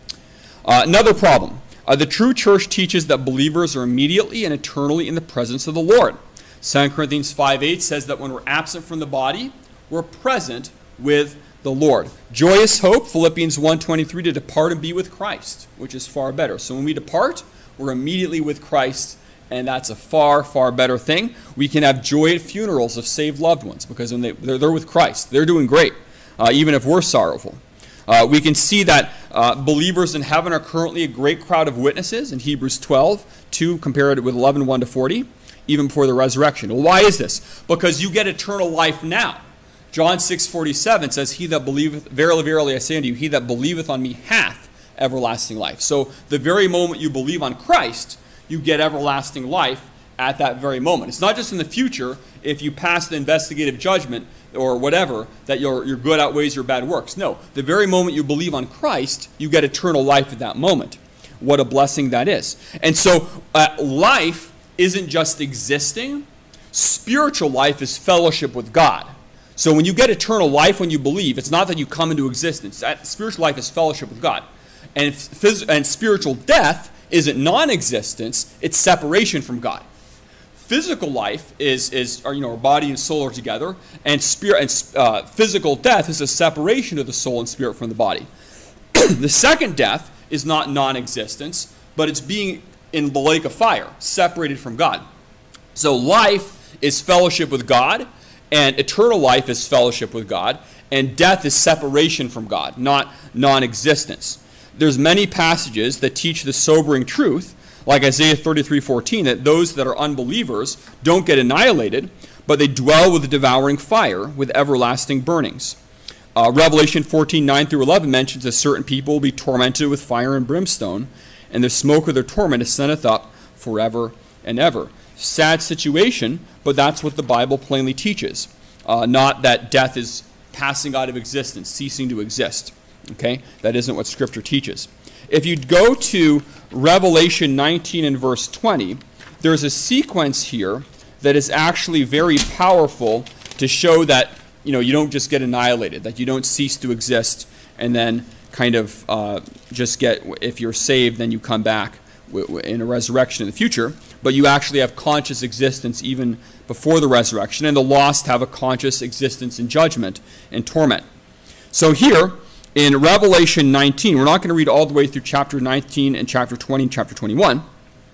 Uh, another problem. Uh, the true church teaches that believers are immediately and eternally in the presence of the Lord. Second Corinthians five eight says that when we're absent from the body, we're present with the Lord. Joyous hope, Philippians one twenty-three, to depart and be with Christ, which is far better. So when we depart, we're immediately with Christ, and that's a far, far better thing. We can have joy at funerals of saved loved ones, because when they, they're, they're with Christ, they're doing great, uh, even if we're sorrowful. Uh, we can see that uh, believers in heaven are currently a great crowd of witnesses in Hebrews twelve two, compared with eleven one to forty, even before the resurrection. Well, why is this? Because you get eternal life now. John six forty-seven says, he that believeth, verily, verily, I say unto you, he that believeth on me hath everlasting life. So the very moment you believe on Christ, you get everlasting life at that very moment. It's not just in the future, if you pass the investigative judgment or whatever, that your, your good outweighs your bad works. No, the very moment you believe on Christ, you get eternal life at that moment. What a blessing that is. And so uh, life isn't just existing. Spiritual life is fellowship with God. So when you get eternal life when you believe, it's not that you come into existence. That spiritual life is fellowship with God. And, phys- and spiritual death isn't non-existence, it's separation from God. Physical life is, is or, you know, our body and soul are together, and, spirit, and uh, physical death is a separation of the soul and spirit from the body. The second death is not non-existence, but it's being in the lake of fire, separated from God. So life is fellowship with God, and eternal life is fellowship with God, and death is separation from God, not non-existence. There's many passages that teach the sobering truth, like Isaiah thirty-three fourteen, that those that are unbelievers don't get annihilated, but they dwell with the devouring fire, with everlasting burnings. Uh, Revelation fourteen nine through eleven mentions that certain people will be tormented with fire and brimstone, and the smoke of their torment ascendeth up forever and ever. Sad situation, but that's what the Bible plainly teaches. Uh, not that death is passing out of existence, ceasing to exist. Okay? That isn't what Scripture teaches. If you go to Revelation nineteen and verse twenty, there's a sequence here that is actually very powerful to show that, you know, you don't just get annihilated, that you don't cease to exist and then kind of uh, just get, if you're saved, then you come back in a resurrection in the future, but you actually have conscious existence even before the resurrection, and the lost have a conscious existence in judgment and torment. So here, in Revelation nineteen, we're not going to read all the way through chapter nineteen and chapter twenty and chapter twenty-one,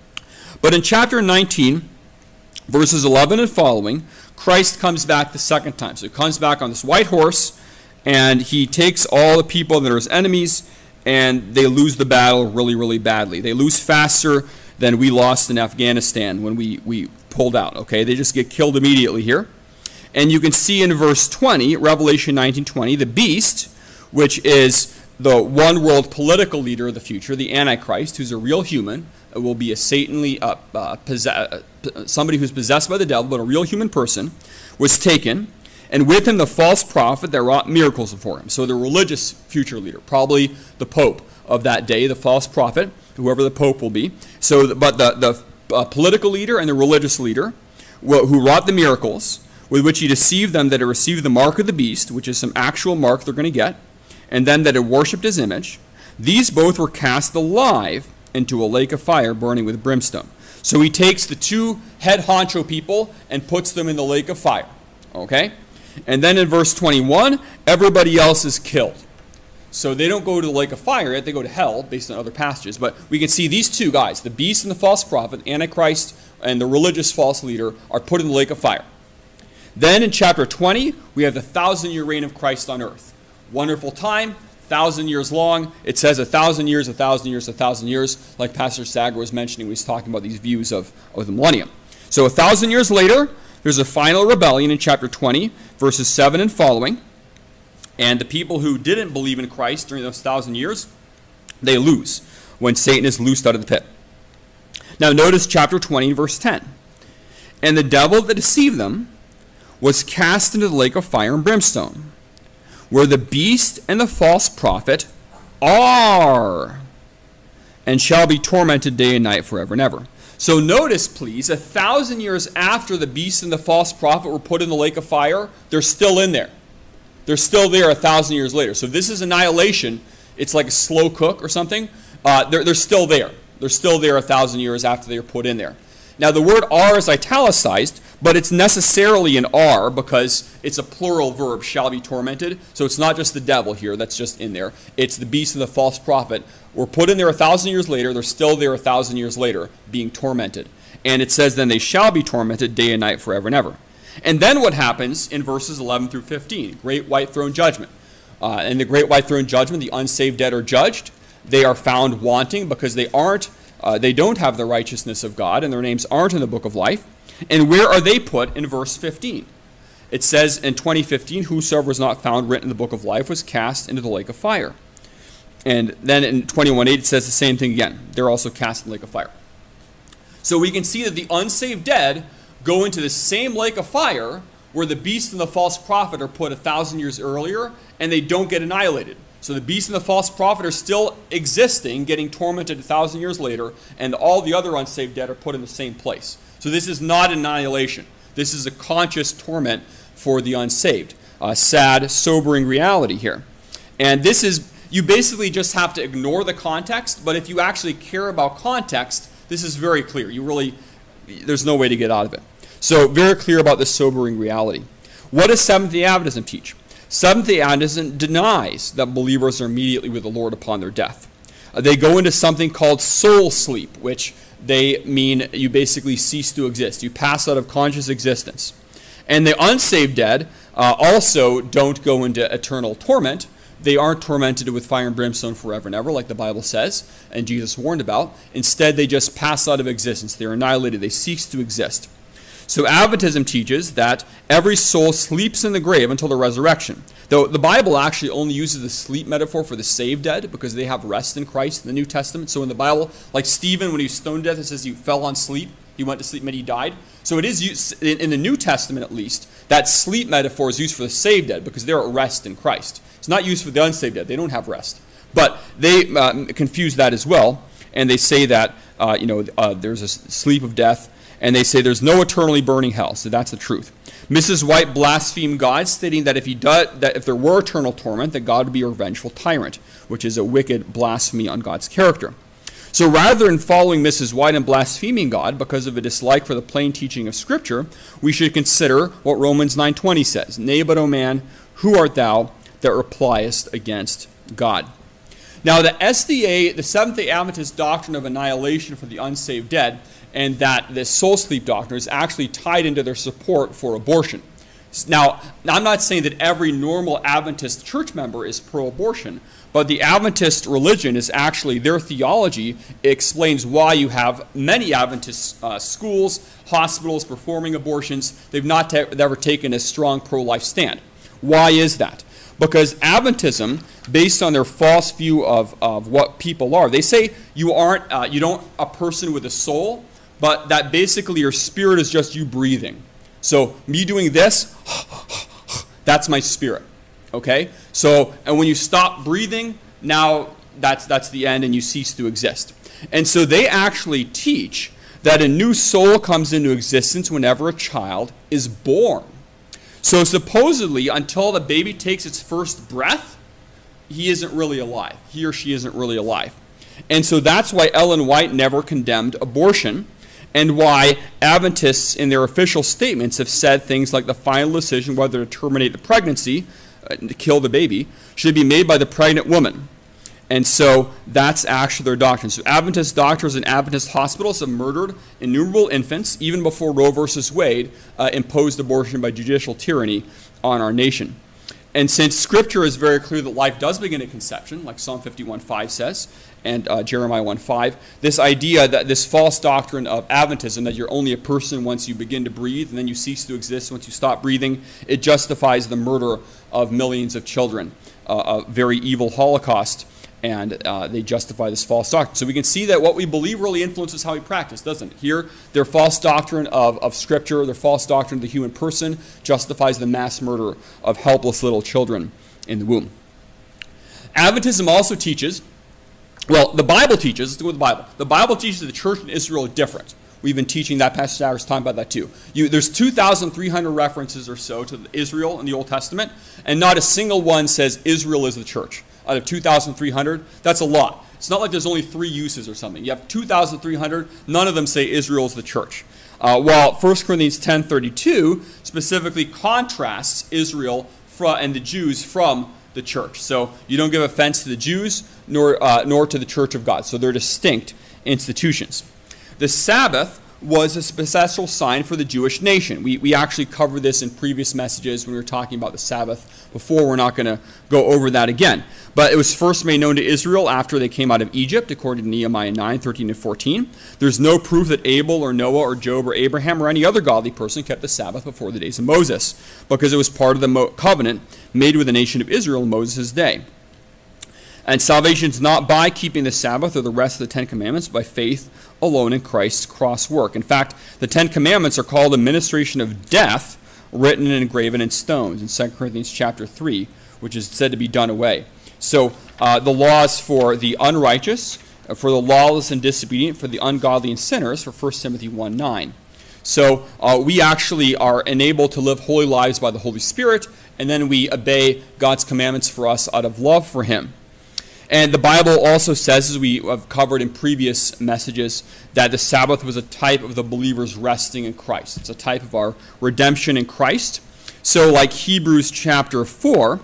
but in chapter nineteen, verses eleven and following, Christ comes back the second time. So he comes back on this white horse, and he takes all the people that are his enemies, and they lose the battle really, really badly. They lose faster than we lost in Afghanistan when we, we pulled out, okay? They just get killed immediately here. And you can see in verse twenty, Revelation nineteen twenty, the beast, which is the one world political leader of the future, the Antichrist, who's a real human, will be a Satanly, uh, uh, possess- uh, somebody who's possessed by the devil, but a real human person, was taken. And with him the false prophet that wrought miracles before him. So the religious future leader, probably the Pope of that day, the false prophet, whoever the Pope will be. So, but the, the uh, political leader and the religious leader who wrought the miracles, with which he deceived them that had received the mark of the beast, which is some actual mark they're going to get, and then that had worshipped his image, these both were cast alive into a lake of fire burning with brimstone. So he takes the two head honcho people and puts them in the lake of fire. Okay? And then in verse twenty-one, everybody else is killed. So they don't go to the lake of fire yet, they go to hell, based on other passages. But we can see these two guys, the beast and the false prophet, Antichrist and the religious false leader, are put in the lake of fire. Then in chapter twenty, we have the thousand-year reign of Christ on earth. Wonderful time, thousand years long. It says a thousand years, a thousand years, a thousand years, like Pastor Sager was mentioning. He was talking about these views of, of the millennium. So a thousand years later, there's a final rebellion in chapter twenty, verses seven and following. And the people who didn't believe in Christ during those thousand years, they lose when Satan is loosed out of the pit. Now notice chapter twenty, verse ten. And the devil that deceived them was cast into the lake of fire and brimstone, where the beast and the false prophet are, and shall be tormented day and night forever and ever. So notice, please, a thousand years after the beast and the false prophet were put in the lake of fire, they're still in there. They're still there a thousand years later. So if this is annihilation, it's like a slow cook or something. Uh, they're, they're still there. They're still there a thousand years after they were put in there. Now the word are is italicized, but it's necessarily an are because it's a plural verb, shall be tormented. So it's not just the devil here that's just in there. It's the beast and the false prophet. Were put in there a thousand years later. They're still there a thousand years later being tormented. And it says then they shall be tormented day and night forever and ever. And then what happens in verses eleven through fifteen? Great white throne judgment. Uh, in the great white throne judgment, the unsaved dead are judged. They are found wanting because they aren't, uh, they don't have the righteousness of God, and their names aren't in the book of life. And where are they put in verse fifteen? It says in twenty fifteen, whosoever was not found written in the book of life was cast into the lake of fire. And then in twenty-one eight, it says the same thing again. They're also cast in the lake of fire. So we can see that the unsaved dead go into the same lake of fire where the beast and the false prophet are put a thousand years earlier, and they don't get annihilated. So the beast and the false prophet are still existing, getting tormented a thousand years later, and all the other unsaved dead are put in the same place. So this is not annihilation. This is a conscious torment for the unsaved. A sad, sobering reality here. And this is, you basically just have to ignore the context, but if you actually care about context, this is very clear. You really, there's no way to get out of it. So very clear about this sobering reality. What does Seventh-day Adventism teach? Seventh-day Adventism denies that believers are immediately with the Lord upon their death. Uh, they go into something called soul sleep, which they mean you basically cease to exist. You pass out of conscious existence. And the unsaved dead uh, also don't go into eternal torment. They aren't tormented with fire and brimstone forever and ever, like the Bible says, and Jesus warned about. Instead, they just pass out of existence. They're annihilated. They cease to exist. So Adventism teaches that every soul sleeps in the grave until the resurrection. Though the Bible actually only uses the sleep metaphor for the saved dead because they have rest in Christ in the New Testament. So in the Bible, like Stephen, when he was stoned to death, it says he fell on sleep. He went to sleep and he died. So it is used, in the New Testament at least, that sleep metaphor is used for the saved dead because they're at rest in Christ. It's not used for the unsaved dead. They don't have rest. But they uh, confuse that as well, and they say that uh, you know uh, there's a sleep of death, and they say there's no eternally burning hell. So that's the truth. Missus White blasphemed God, stating that if he does, that if there were eternal torment, that God would be a revengeful tyrant, which is a wicked blasphemy on God's character. So rather than following Missus White and blaspheming God because of a dislike for the plain teaching of Scripture, we should consider what Romans nine twenty says. Nay, but, O man, who art thou that repliest against God? Now, the S D A, the Seventh-day Adventist doctrine of annihilation for the unsaved dead, and that the soul sleep doctrine is actually tied into their support for abortion. Now, I'm not saying that every normal Adventist church member is pro-abortion, but the Adventist religion is actually, their theology explains why you have many Adventist uh, schools, hospitals performing abortions. They've not ta- ever taken a strong pro-life stand. Why is that? Because Adventism, based on their false view of, of what people are, they say you aren't, uh, you don't a person with a soul, but that basically your spirit is just you breathing. So me doing this That's my spirit. Okay? So, and when you stop breathing, now that's, that's the end and you cease to exist. And so they actually teach that a new soul comes into existence whenever a child is born. So supposedly, until the baby takes its first breath, he isn't really alive. He or she isn't really alive. And so that's why Ellen White never condemned abortion, and why Adventists in their official statements have said things like the final decision whether to terminate the pregnancy, uh, to kill the baby, should be made by the pregnant woman. And so that's actually their doctrine. So Adventist doctors and Adventist hospitals have murdered innumerable infants even before Roe versus Wade uh, imposed abortion by judicial tyranny on our nation. And since Scripture is very clear that life does begin at conception, like Psalm fifty-one five says, and uh, Jeremiah one five, this idea that this false doctrine of Adventism, that you're only a person once you begin to breathe and then you cease to exist once you stop breathing, it justifies the murder of millions of children, uh, a very evil Holocaust. And uh, they justify this false doctrine. So we can see that what we believe really influences how we practice, doesn't it? Here, their false doctrine of, of Scripture, their false doctrine of the human person justifies the mass murder of helpless little children in the womb. Adventism also teaches, well, the Bible teaches, let's go with the Bible. The Bible teaches that the church in Israel is different. We've been teaching that. Pastor Sauer's talking about that too. You, there's two thousand three hundred references or so to Israel in the Old Testament, and not a single one says Israel is the church. Out of two thousand three hundred, that's a lot. It's not like there's only three uses or something. You have two thousand three hundred, none of them say Israel is the church. Uh, while First Corinthians ten thirty-two specifically contrasts Israel and the Jews from the church. So you don't give offense to the Jews nor, uh, nor to the church of God. So they're distinct institutions. The Sabbath was a special sign for the Jewish nation. We, we actually covered this in previous messages when we were talking about the Sabbath before. We're not going to go over that again. But it was first made known to Israel after they came out of Egypt, according to Nehemiah nine, thirteen and fourteen. There's no proof that Abel or Noah or Job or Abraham or any other godly person kept the Sabbath before the days of Moses, because it was part of the mo- covenant made with the nation of Israel in Moses' day. And salvation is not by keeping the Sabbath or the rest of the Ten Commandments, by faith alone in Christ's cross work. In fact, the Ten Commandments are called a ministration of death, written and engraven in stones in Second Corinthians chapter three, which is said to be done away. So uh, the laws for the unrighteous, for the lawless and disobedient, for the ungodly and sinners, for First Timothy one nine. So uh, we actually are enabled to live holy lives by the Holy Spirit, and then we obey God's commandments for us out of love for Him. And the Bible also says, as we have covered in previous messages, that the Sabbath was a type of the believer's resting in Christ. It's a type of our redemption in Christ. So like Hebrews chapter four,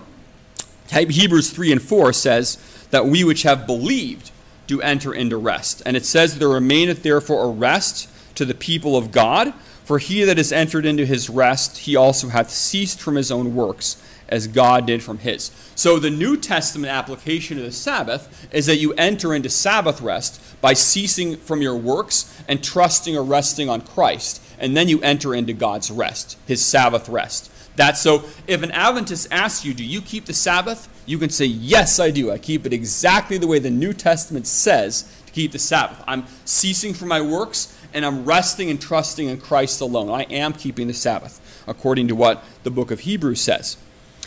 Hebrews three and four says that we which have believed do enter into rest. And it says, there remaineth therefore a rest to the people of God, for he that is entered into his rest, he also hath ceased from his own works, as God did from his. So the New Testament application of the Sabbath is that you enter into Sabbath rest by ceasing from your works and trusting or resting on Christ. And then you enter into God's rest, his Sabbath rest. That's so if an Adventist asks you, do you keep the Sabbath? You can say, yes, I do. I keep it exactly the way the New Testament says to keep the Sabbath. I'm ceasing from my works and I'm resting and trusting in Christ alone. I am keeping the Sabbath, according to what the book of Hebrews says.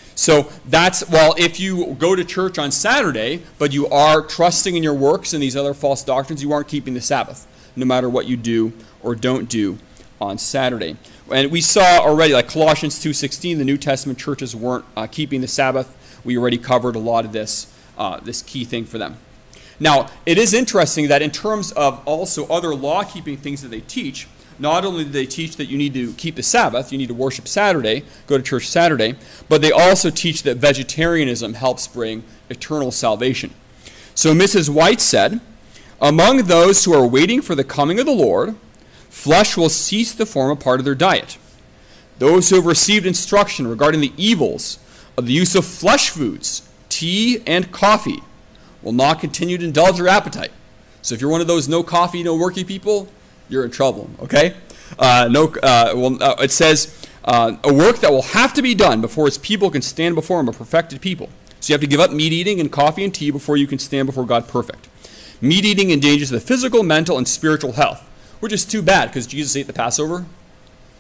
So that's, well, if you go to church on Saturday, but you are trusting in your works and these other false doctrines, you aren't keeping the Sabbath, no matter what you do or don't do on Saturday. And we saw already, like Colossians two sixteen, the New Testament churches weren't uh, keeping the Sabbath. We already covered a lot of this, uh, this key thing for them. Now, it is interesting that in terms of also other law-keeping things that they teach, not only do they teach that you need to keep the Sabbath, you need to worship Saturday, go to church Saturday, but they also teach that vegetarianism helps bring eternal salvation. So Missus White said, among those who are waiting for the coming of the Lord, flesh will cease to form a part of their diet. Those who have received instruction regarding the evils of the use of flesh foods, tea and coffee, will not continue to indulge their appetite. So if you're one of those no coffee, no worky people, you're in trouble, okay? Uh, no, uh, well, uh, it says, uh, a work that will have to be done before his people can stand before him, a perfected people. So you have to give up meat eating and coffee and tea before you can stand before God perfect. Meat eating endangers the physical, mental, and spiritual health, which is too bad because Jesus ate the Passover.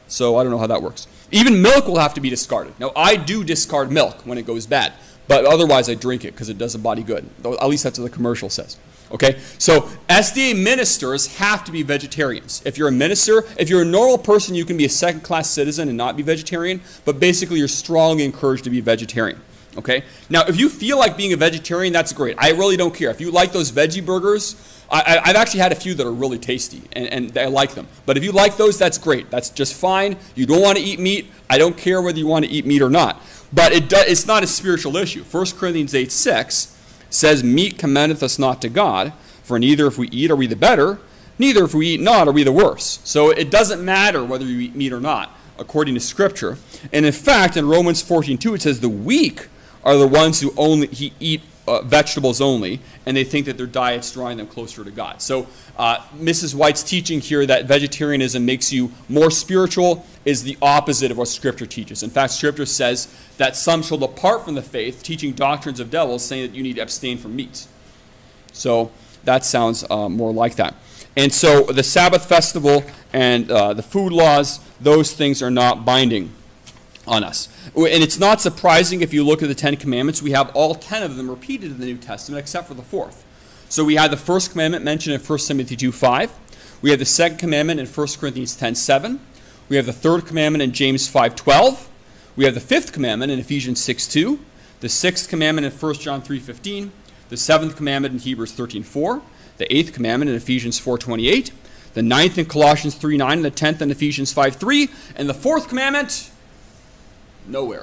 So I don't know how that works. Even milk will have to be discarded. Now, I do discard milk when it goes bad, but otherwise I drink it because it does the body good. At least that's what the commercial says. Okay, so S D A ministers have to be vegetarians. If you're a minister, if you're a normal person, you can be a second-class citizen and not be vegetarian, but basically you're strongly encouraged to be vegetarian. Okay, now if you feel like being a vegetarian, that's great. I really don't care. If you like those veggie burgers, I, I've actually had a few that are really tasty, and, and I like them. But if you like those, that's great. That's just fine. You don't want to eat meat. I don't care whether you want to eat meat or not. But it do, it's not a spiritual issue. First Corinthians eight six says, meat commendeth us not to God, for neither if we eat are we the better, neither if we eat not are we the worse. So it doesn't matter whether you eat meat or not, according to Scripture. And in fact, in Romans fourteen two, it says the weak are the ones who only he eat uh, vegetables only, and they think that their diet's drawing them closer to God. So uh, Missus White's teaching here that vegetarianism makes you more spiritual is the opposite of what Scripture teaches. In fact, Scripture says that some shall depart from the faith, teaching doctrines of devils, saying that you need to abstain from meats. So that sounds uh, more like that. And so the Sabbath festival and uh, the food laws, those things are not binding on us. And it's not surprising if you look at the Ten Commandments, we have all ten of them repeated in the New Testament except for the fourth. So we have the first commandment mentioned in First Timothy two five. We have the second commandment in First Corinthians ten seven. We have the third commandment in James five twelve. We have the fifth commandment in Ephesians six two. The sixth commandment in First John three fifteen. The seventh commandment in Hebrews thirteen four. The eighth commandment in Ephesians four twenty-eight. The ninth in Colossians three nine. And the tenth in Ephesians five three. And the fourth commandment, nowhere.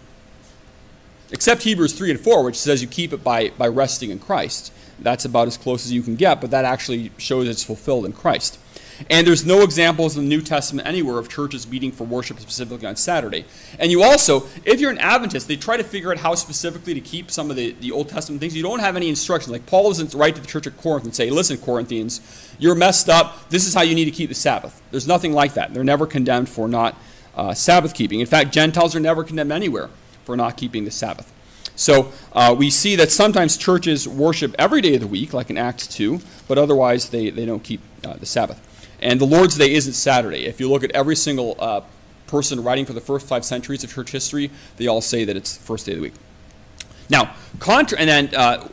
Except Hebrews three and four, which says you keep it by, by resting in Christ. That's about as close as you can get, but that actually shows it's fulfilled in Christ. And there's no examples in the New Testament anywhere of churches meeting for worship specifically on Saturday. And you also, if you're an Adventist, they try to figure out how specifically to keep some of the, the Old Testament things. You don't have any instruction. Like Paul doesn't write to the church at Corinth and say, listen, Corinthians, you're messed up. This is how you need to keep the Sabbath. There's nothing like that. They're never condemned for not uh, Sabbath keeping. In fact, Gentiles are never condemned anywhere for not keeping the Sabbath. So uh, we see that sometimes churches worship every day of the week, like in Acts two, but otherwise they, they don't keep uh, the Sabbath. And the Lord's Day isn't Saturday. If you look at every single uh, person writing for the first five centuries of church history, they all say that it's the first day of the week. Now, contra- and then uh,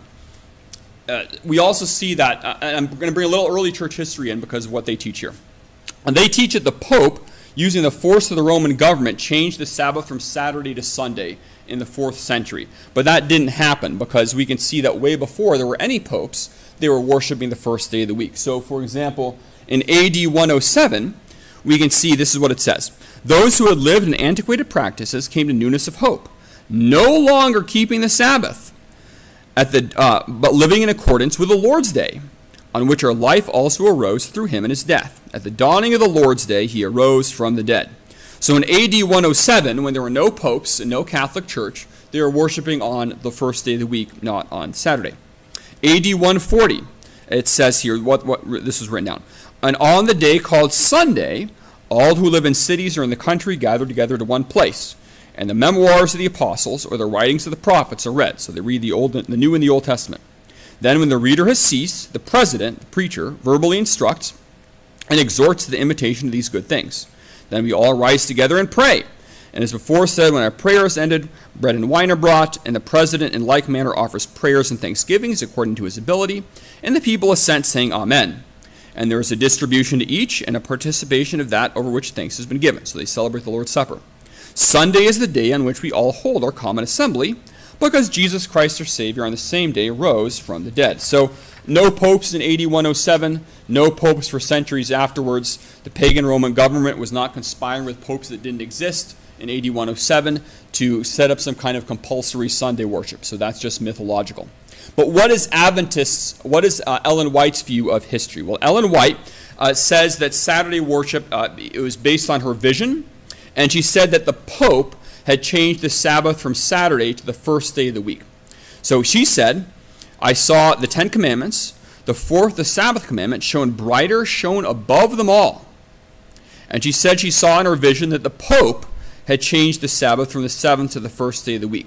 uh, we also see that, uh, and I'm going to bring a little early church history in because of what they teach here. And they teach that the Pope, using the force of the Roman government, changed the Sabbath from Saturday to Sunday in the fourth century. But that didn't happen because we can see that way before there were any popes, they were worshiping the first day of the week. So, for example, in A D one oh seven, we can see this is what it says. Those who had lived in antiquated practices came to newness of hope, no longer keeping the Sabbath, at the, uh, but living in accordance with the Lord's Day, on which our life also arose through him and his death. At the dawning of the Lord's Day, he arose from the dead. So in A D one oh seven, when there were no popes and no Catholic Church, they were worshiping on the first day of the week, not on Saturday. A D one forty, it says here, what, what this is written down. And on the day called Sunday, all who live in cities or in the country gather together to one place. And the memoirs of the apostles or the writings of the prophets are read. So they read the Old, the New and the Old Testament. Then when the reader has ceased, the president, the preacher, verbally instructs and exhorts to the imitation of these good things. Then we all rise together and pray. And as before said, when our prayers ended, bread and wine are brought, and the president in like manner offers prayers and thanksgivings according to his ability, and the people assent, saying Amen. And there is a distribution to each and a participation of that over which thanks has been given. So they celebrate the Lord's Supper. Sunday is the day on which we all hold our common assembly, because Jesus Christ our Savior on the same day rose from the dead. So no popes in A D one oh seven, no popes for centuries afterwards. The pagan Roman government was not conspiring with popes that didn't exist in A D one oh seven to set up some kind of compulsory Sunday worship. So that's just mythological. But what is Adventists, what is uh, Ellen White's view of history? Well, Ellen White uh, says that Saturday worship, uh, it was based on her vision, and she said that the Pope had changed the Sabbath from Saturday to the first day of the week. So she said, I saw the Ten Commandments, the fourth, the Sabbath commandment, shone brighter, shone above them all. And she said she saw in her vision that the Pope had changed the Sabbath from the seventh to the first day of the week.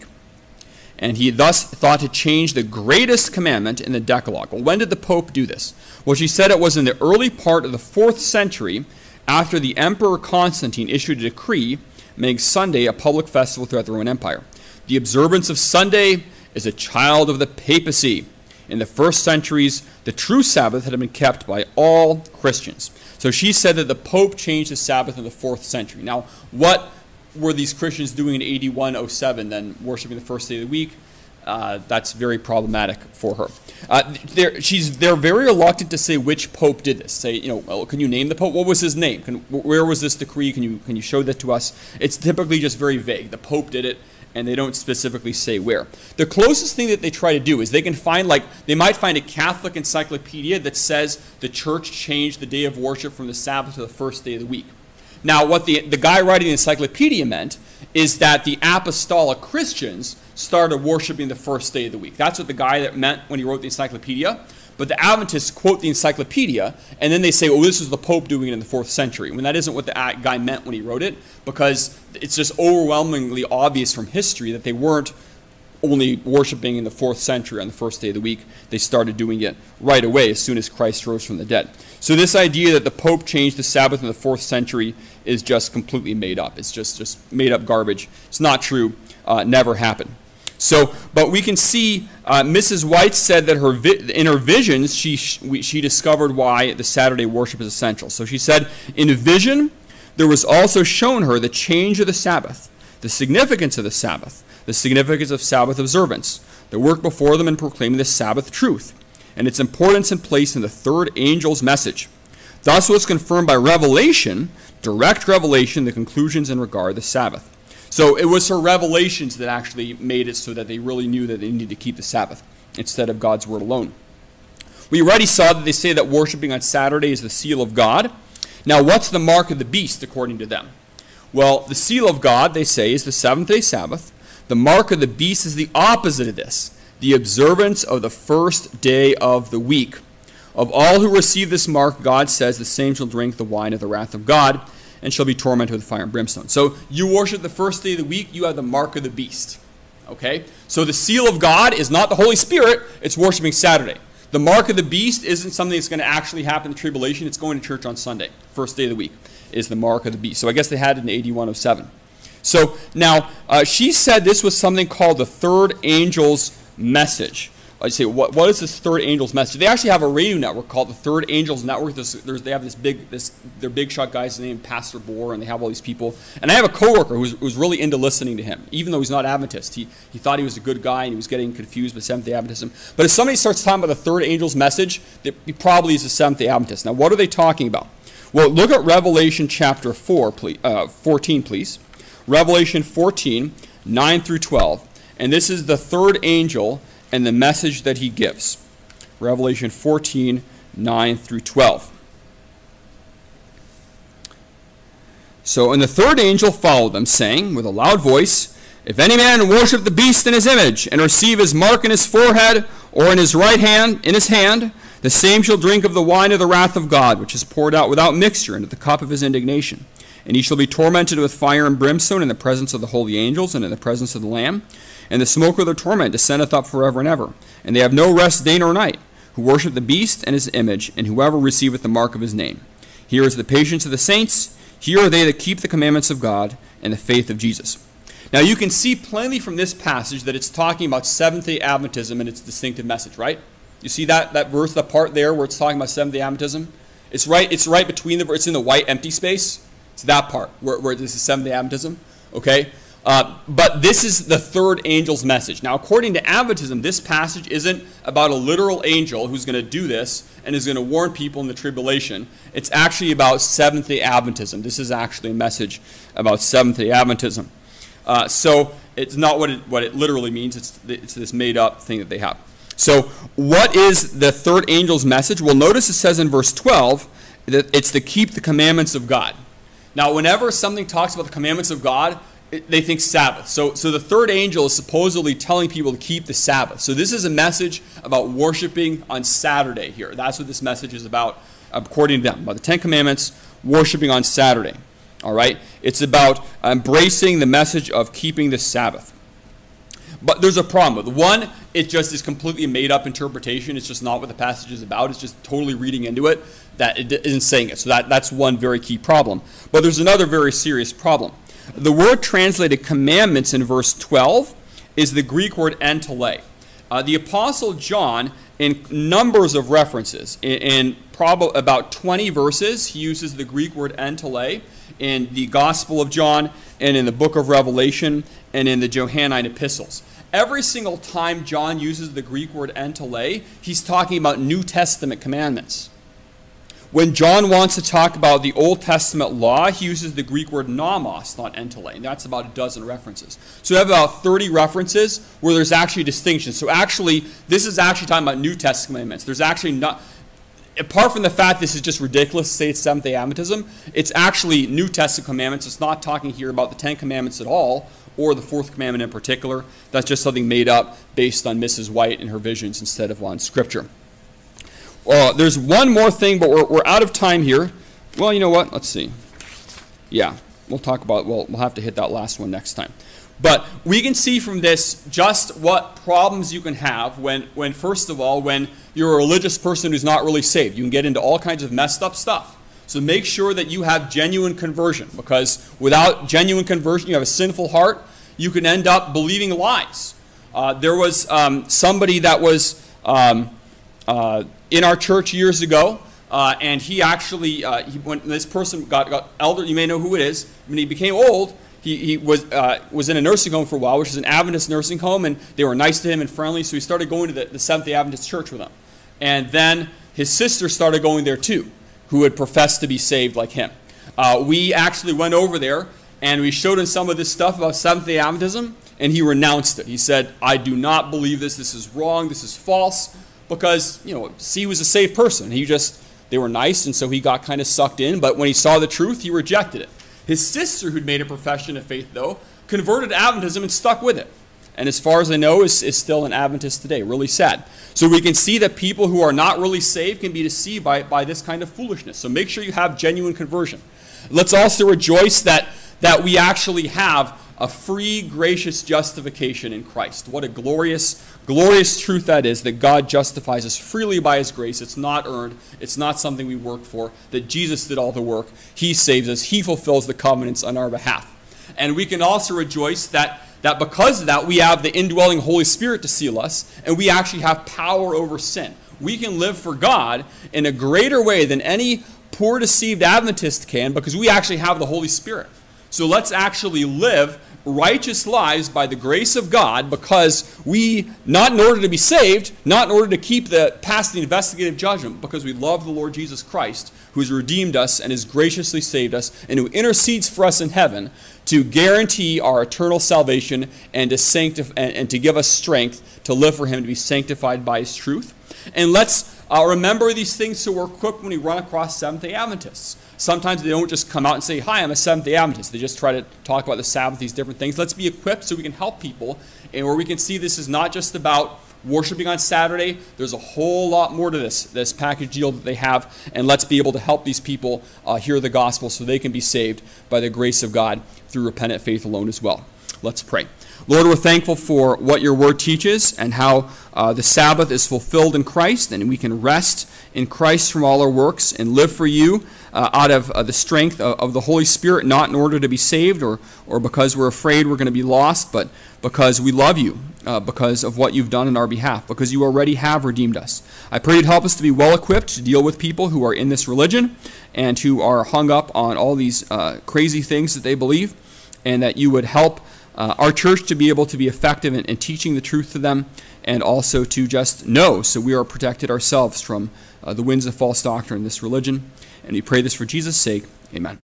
And he thus thought to change the greatest commandment in the Decalogue. Well, when did the Pope do this? Well, she said it was in the early part of the fourth century, after the Emperor Constantine issued a decree making Sunday a public festival throughout the Roman Empire. The observance of Sunday is a child of the papacy. In the first centuries, the true Sabbath had been kept by all Christians. So she said that the Pope changed the Sabbath in the fourth century. Now, what were these Christians doing in A D one oh seven, then worshiping the first day of the week? Uh, that's very problematic for her. Uh, they're, she's, they're very reluctant to say which pope did this. Say, you know, well, can you name the pope? What was his name? Can, where was this decree? Can you, can you show that to us? It's typically just very vague. The pope did it, and they don't specifically say where. The closest thing that they try to do is they can find, like, they might find a Catholic encyclopedia that says the church changed the day of worship from the Sabbath to the first day of the week. Now, what the, the guy writing the encyclopedia meant is that the apostolic Christians started worshiping the first day of the week. That's what the guy that meant when he wrote the encyclopedia. But the Adventists quote the encyclopedia, and then they say, oh, this was the Pope doing it in the fourth century, when that isn't what the guy meant when he wrote it, because it's just overwhelmingly obvious from history that they weren't only worshiping in the fourth century on the first day of the week. They started doing it right away as soon as Christ rose from the dead. So this idea that the Pope changed the Sabbath in the fourth century is just completely made up. It's just, just made up garbage. It's not true. Uh, never happened. So, but we can see uh, Missus White said that her vi- in her visions, she, she discovered why the Saturday worship is essential. So she said, in a vision, there was also shown her the change of the Sabbath, the significance of the Sabbath, the significance of Sabbath observance, the work before them in proclaiming the Sabbath truth, and its importance and place in the third angel's message. Thus was confirmed by revelation, direct revelation, the conclusions in regard to the Sabbath. So it was her revelations that actually made it so that they really knew that they needed to keep the Sabbath instead of God's word alone. We already saw that they say that worshiping on Saturday is the seal of God. Now, what's the mark of the beast according to them? Well, the seal of God, they say, is the seventh-day Sabbath. The mark of the beast is the opposite of this, the observance of the first day of the week. Of all who receive this mark, God says, the same shall drink the wine of the wrath of God, and shall be tormented with fire and brimstone. So you worship the first day of the week, you have the mark of the beast. Okay? So the seal of God is not the Holy Spirit, it's worshiping Saturday. The mark of the beast isn't something that's going to actually happen in the tribulation, it's going to church on Sunday. First day of the week is the mark of the beast. So I guess they had it in A D one oh seven. So now, uh, she said this was something called the third angel's message. I say, what, what is this third angel's message? They actually have a radio network called the Third Angel's Network. There's, there's, they have this big, this they're big shot guys named Pastor Bohr, and they have all these people. And I have a coworker who's, who's really into listening to him, even though he's not Adventist. He, he thought he was a good guy, and he was getting confused with Seventh-day Adventism. But if somebody starts talking about the third angel's message, he probably is a Seventh-day Adventist. Now, what are they talking about? Well, look at Revelation chapter four, please, uh, fourteen, please. Revelation fourteen, nine through twelve. And this is the third angel and the message that he gives. Revelation fourteen, nine through twelve. So, and the third angel followed them, saying with a loud voice, if any man worship the beast in his image, and receive his mark in his forehead, or in his right hand, in his hand, the same shall drink of the wine of the wrath of God, which is poured out without mixture into the cup of his indignation. And he shall be tormented with fire and brimstone in the presence of the holy angels and in the presence of the Lamb. And the smoke of their torment descendeth up forever and ever. And they have no rest day nor night, who worship the beast and his image, and whoever receiveth the mark of his name. Here is the patience of the saints. Here are they that keep the commandments of God and the faith of Jesus. Now you can see plainly from this passage that it's talking about Seventh-day Adventism and its distinctive message, right? You see that, that verse, that part there where it's talking about Seventh-day Adventism? It's right, it's right between the, it's in the white empty space. It's that part where, where this is Seventh-day Adventism, okay? Uh, but this is the third angel's message. Now, according to Adventism, this passage isn't about a literal angel who's going to do this and is going to warn people in the tribulation. It's actually about Seventh-day Adventism. This is actually a message about Seventh-day Adventism. Uh, so it's not what it, what it literally means. It's, it's this made-up thing that they have. So what is the third angel's message? Well, notice it says in verse twelve that it's to keep the commandments of God. Now, whenever something talks about the commandments of God, it, they think Sabbath. So, so the third angel is supposedly telling people to keep the Sabbath. So this is a message about worshiping on Saturday here. That's what this message is about, according to them, about the Ten Commandments, worshiping on Saturday. All right? It's about embracing the message of keeping the Sabbath. But there's a problem with it. One, it just is completely a made-up interpretation. It's just not what the passage is about. It's just totally reading into it that it isn't saying it. So that, that's one very key problem. But there's another very serious problem. The word translated commandments in verse twelve is the Greek word entele. Uh, the Apostle John, in numbers of references, in, in probably about twenty verses, he uses the Greek word entele in the Gospel of John and in the book of Revelation and in the Johannine epistles. Every single time John uses the Greek word entele, he's talking about New Testament commandments. When John wants to talk about the Old Testament law, he uses the Greek word nomos, not entele, and that's about a dozen references. So we have about thirty references where there's actually distinctions. So actually, this is actually talking about New Testament commandments. There's actually not, apart from the fact this is just ridiculous to say it's Seventh-day Adventism, it's actually New Testament commandments. It's not talking here about the Ten Commandments at all, or the Fourth Commandment in particular. That's just something made up based on Missus White and her visions instead of on Scripture. Uh, there's one more thing, but we're, we're out of time here. Well, you know what? Let's see. Yeah, we'll talk about, well, we'll have to hit that last one next time. But we can see from this just what problems you can have when, when, first of all, when you're a religious person who's not really saved. You can get into all kinds of messed up stuff. So make sure that you have genuine conversion, because without genuine conversion, you have a sinful heart, you can end up believing lies. Uh, there was um, somebody that was um, uh, in our church years ago, uh, and he actually, uh, he, when this person got, got elder, you may know who it is, when he became old, he, he was, uh, was in a nursing home for a while, which is an Adventist nursing home, and they were nice to him and friendly, so he started going to the, the Seventh-day Adventist church with them. And then his sister started going there too, who had professed to be saved like him. Uh, we actually went over there, and we showed him some of this stuff about Seventh-day Adventism, and he renounced it. He said, I do not believe this, this is wrong, this is false, because, you know, see, he was a saved person. He just, they were nice, and so he got kind of sucked in, but when he saw the truth, he rejected it. His sister, who'd made a profession of faith, though, converted to Adventism and stuck with it. And as far as I know, is, is still an Adventist today. Really sad. So we can see that people who are not really saved can be deceived by, by this kind of foolishness. So make sure you have genuine conversion. Let's also rejoice that, that we actually have a free, gracious justification in Christ. What a glorious, glorious truth that is, that God justifies us freely by His grace. It's not earned. It's not something we work for. That Jesus did all the work. He saves us. He fulfills the covenants on our behalf. And we can also rejoice that that because of that, we have the indwelling Holy Spirit to seal us, and we actually have power over sin. We can live for God in a greater way than any poor, deceived Adventist can, because we actually have the Holy Spirit. So let's actually live righteous lives by the grace of God, because we, not in order to be saved, not in order to keep the past the investigative judgment, because we love the Lord Jesus Christ, who has redeemed us and has graciously saved us, and who intercedes for us in heaven to guarantee our eternal salvation and to sanctify and, and to give us strength to live for Him, to be sanctified by His truth. And let's uh, remember these things so we're equipped when we run across Seventh-day Adventists. Sometimes they don't just come out and say, hi, I'm a Seventh-day Adventist. They just try to talk about the Sabbath, these different things. Let's be equipped so we can help people, and where we can see this is not just about worshiping on Saturday. There's a whole lot more to this, this package deal that they have, and let's be able to help these people uh, hear the gospel so they can be saved by the grace of God through repentant faith alone as well. Let's pray. Lord, we're thankful for what your word teaches and how uh, the Sabbath is fulfilled in Christ, and we can rest in Christ from all our works and live for you uh, out of uh, the strength of, of the Holy Spirit, not in order to be saved or, or because we're afraid we're going to be lost, but because we love you, uh, because of what you've done on our behalf, because you already have redeemed us. I pray you'd help us to be well equipped to deal with people who are in this religion and who are hung up on all these uh, crazy things that they believe, and that you would help Uh, our church to be able to be effective in, in teaching the truth to them, and also to just know so we are protected ourselves from uh, the winds of false doctrine in this religion. And we pray this for Jesus' sake. Amen.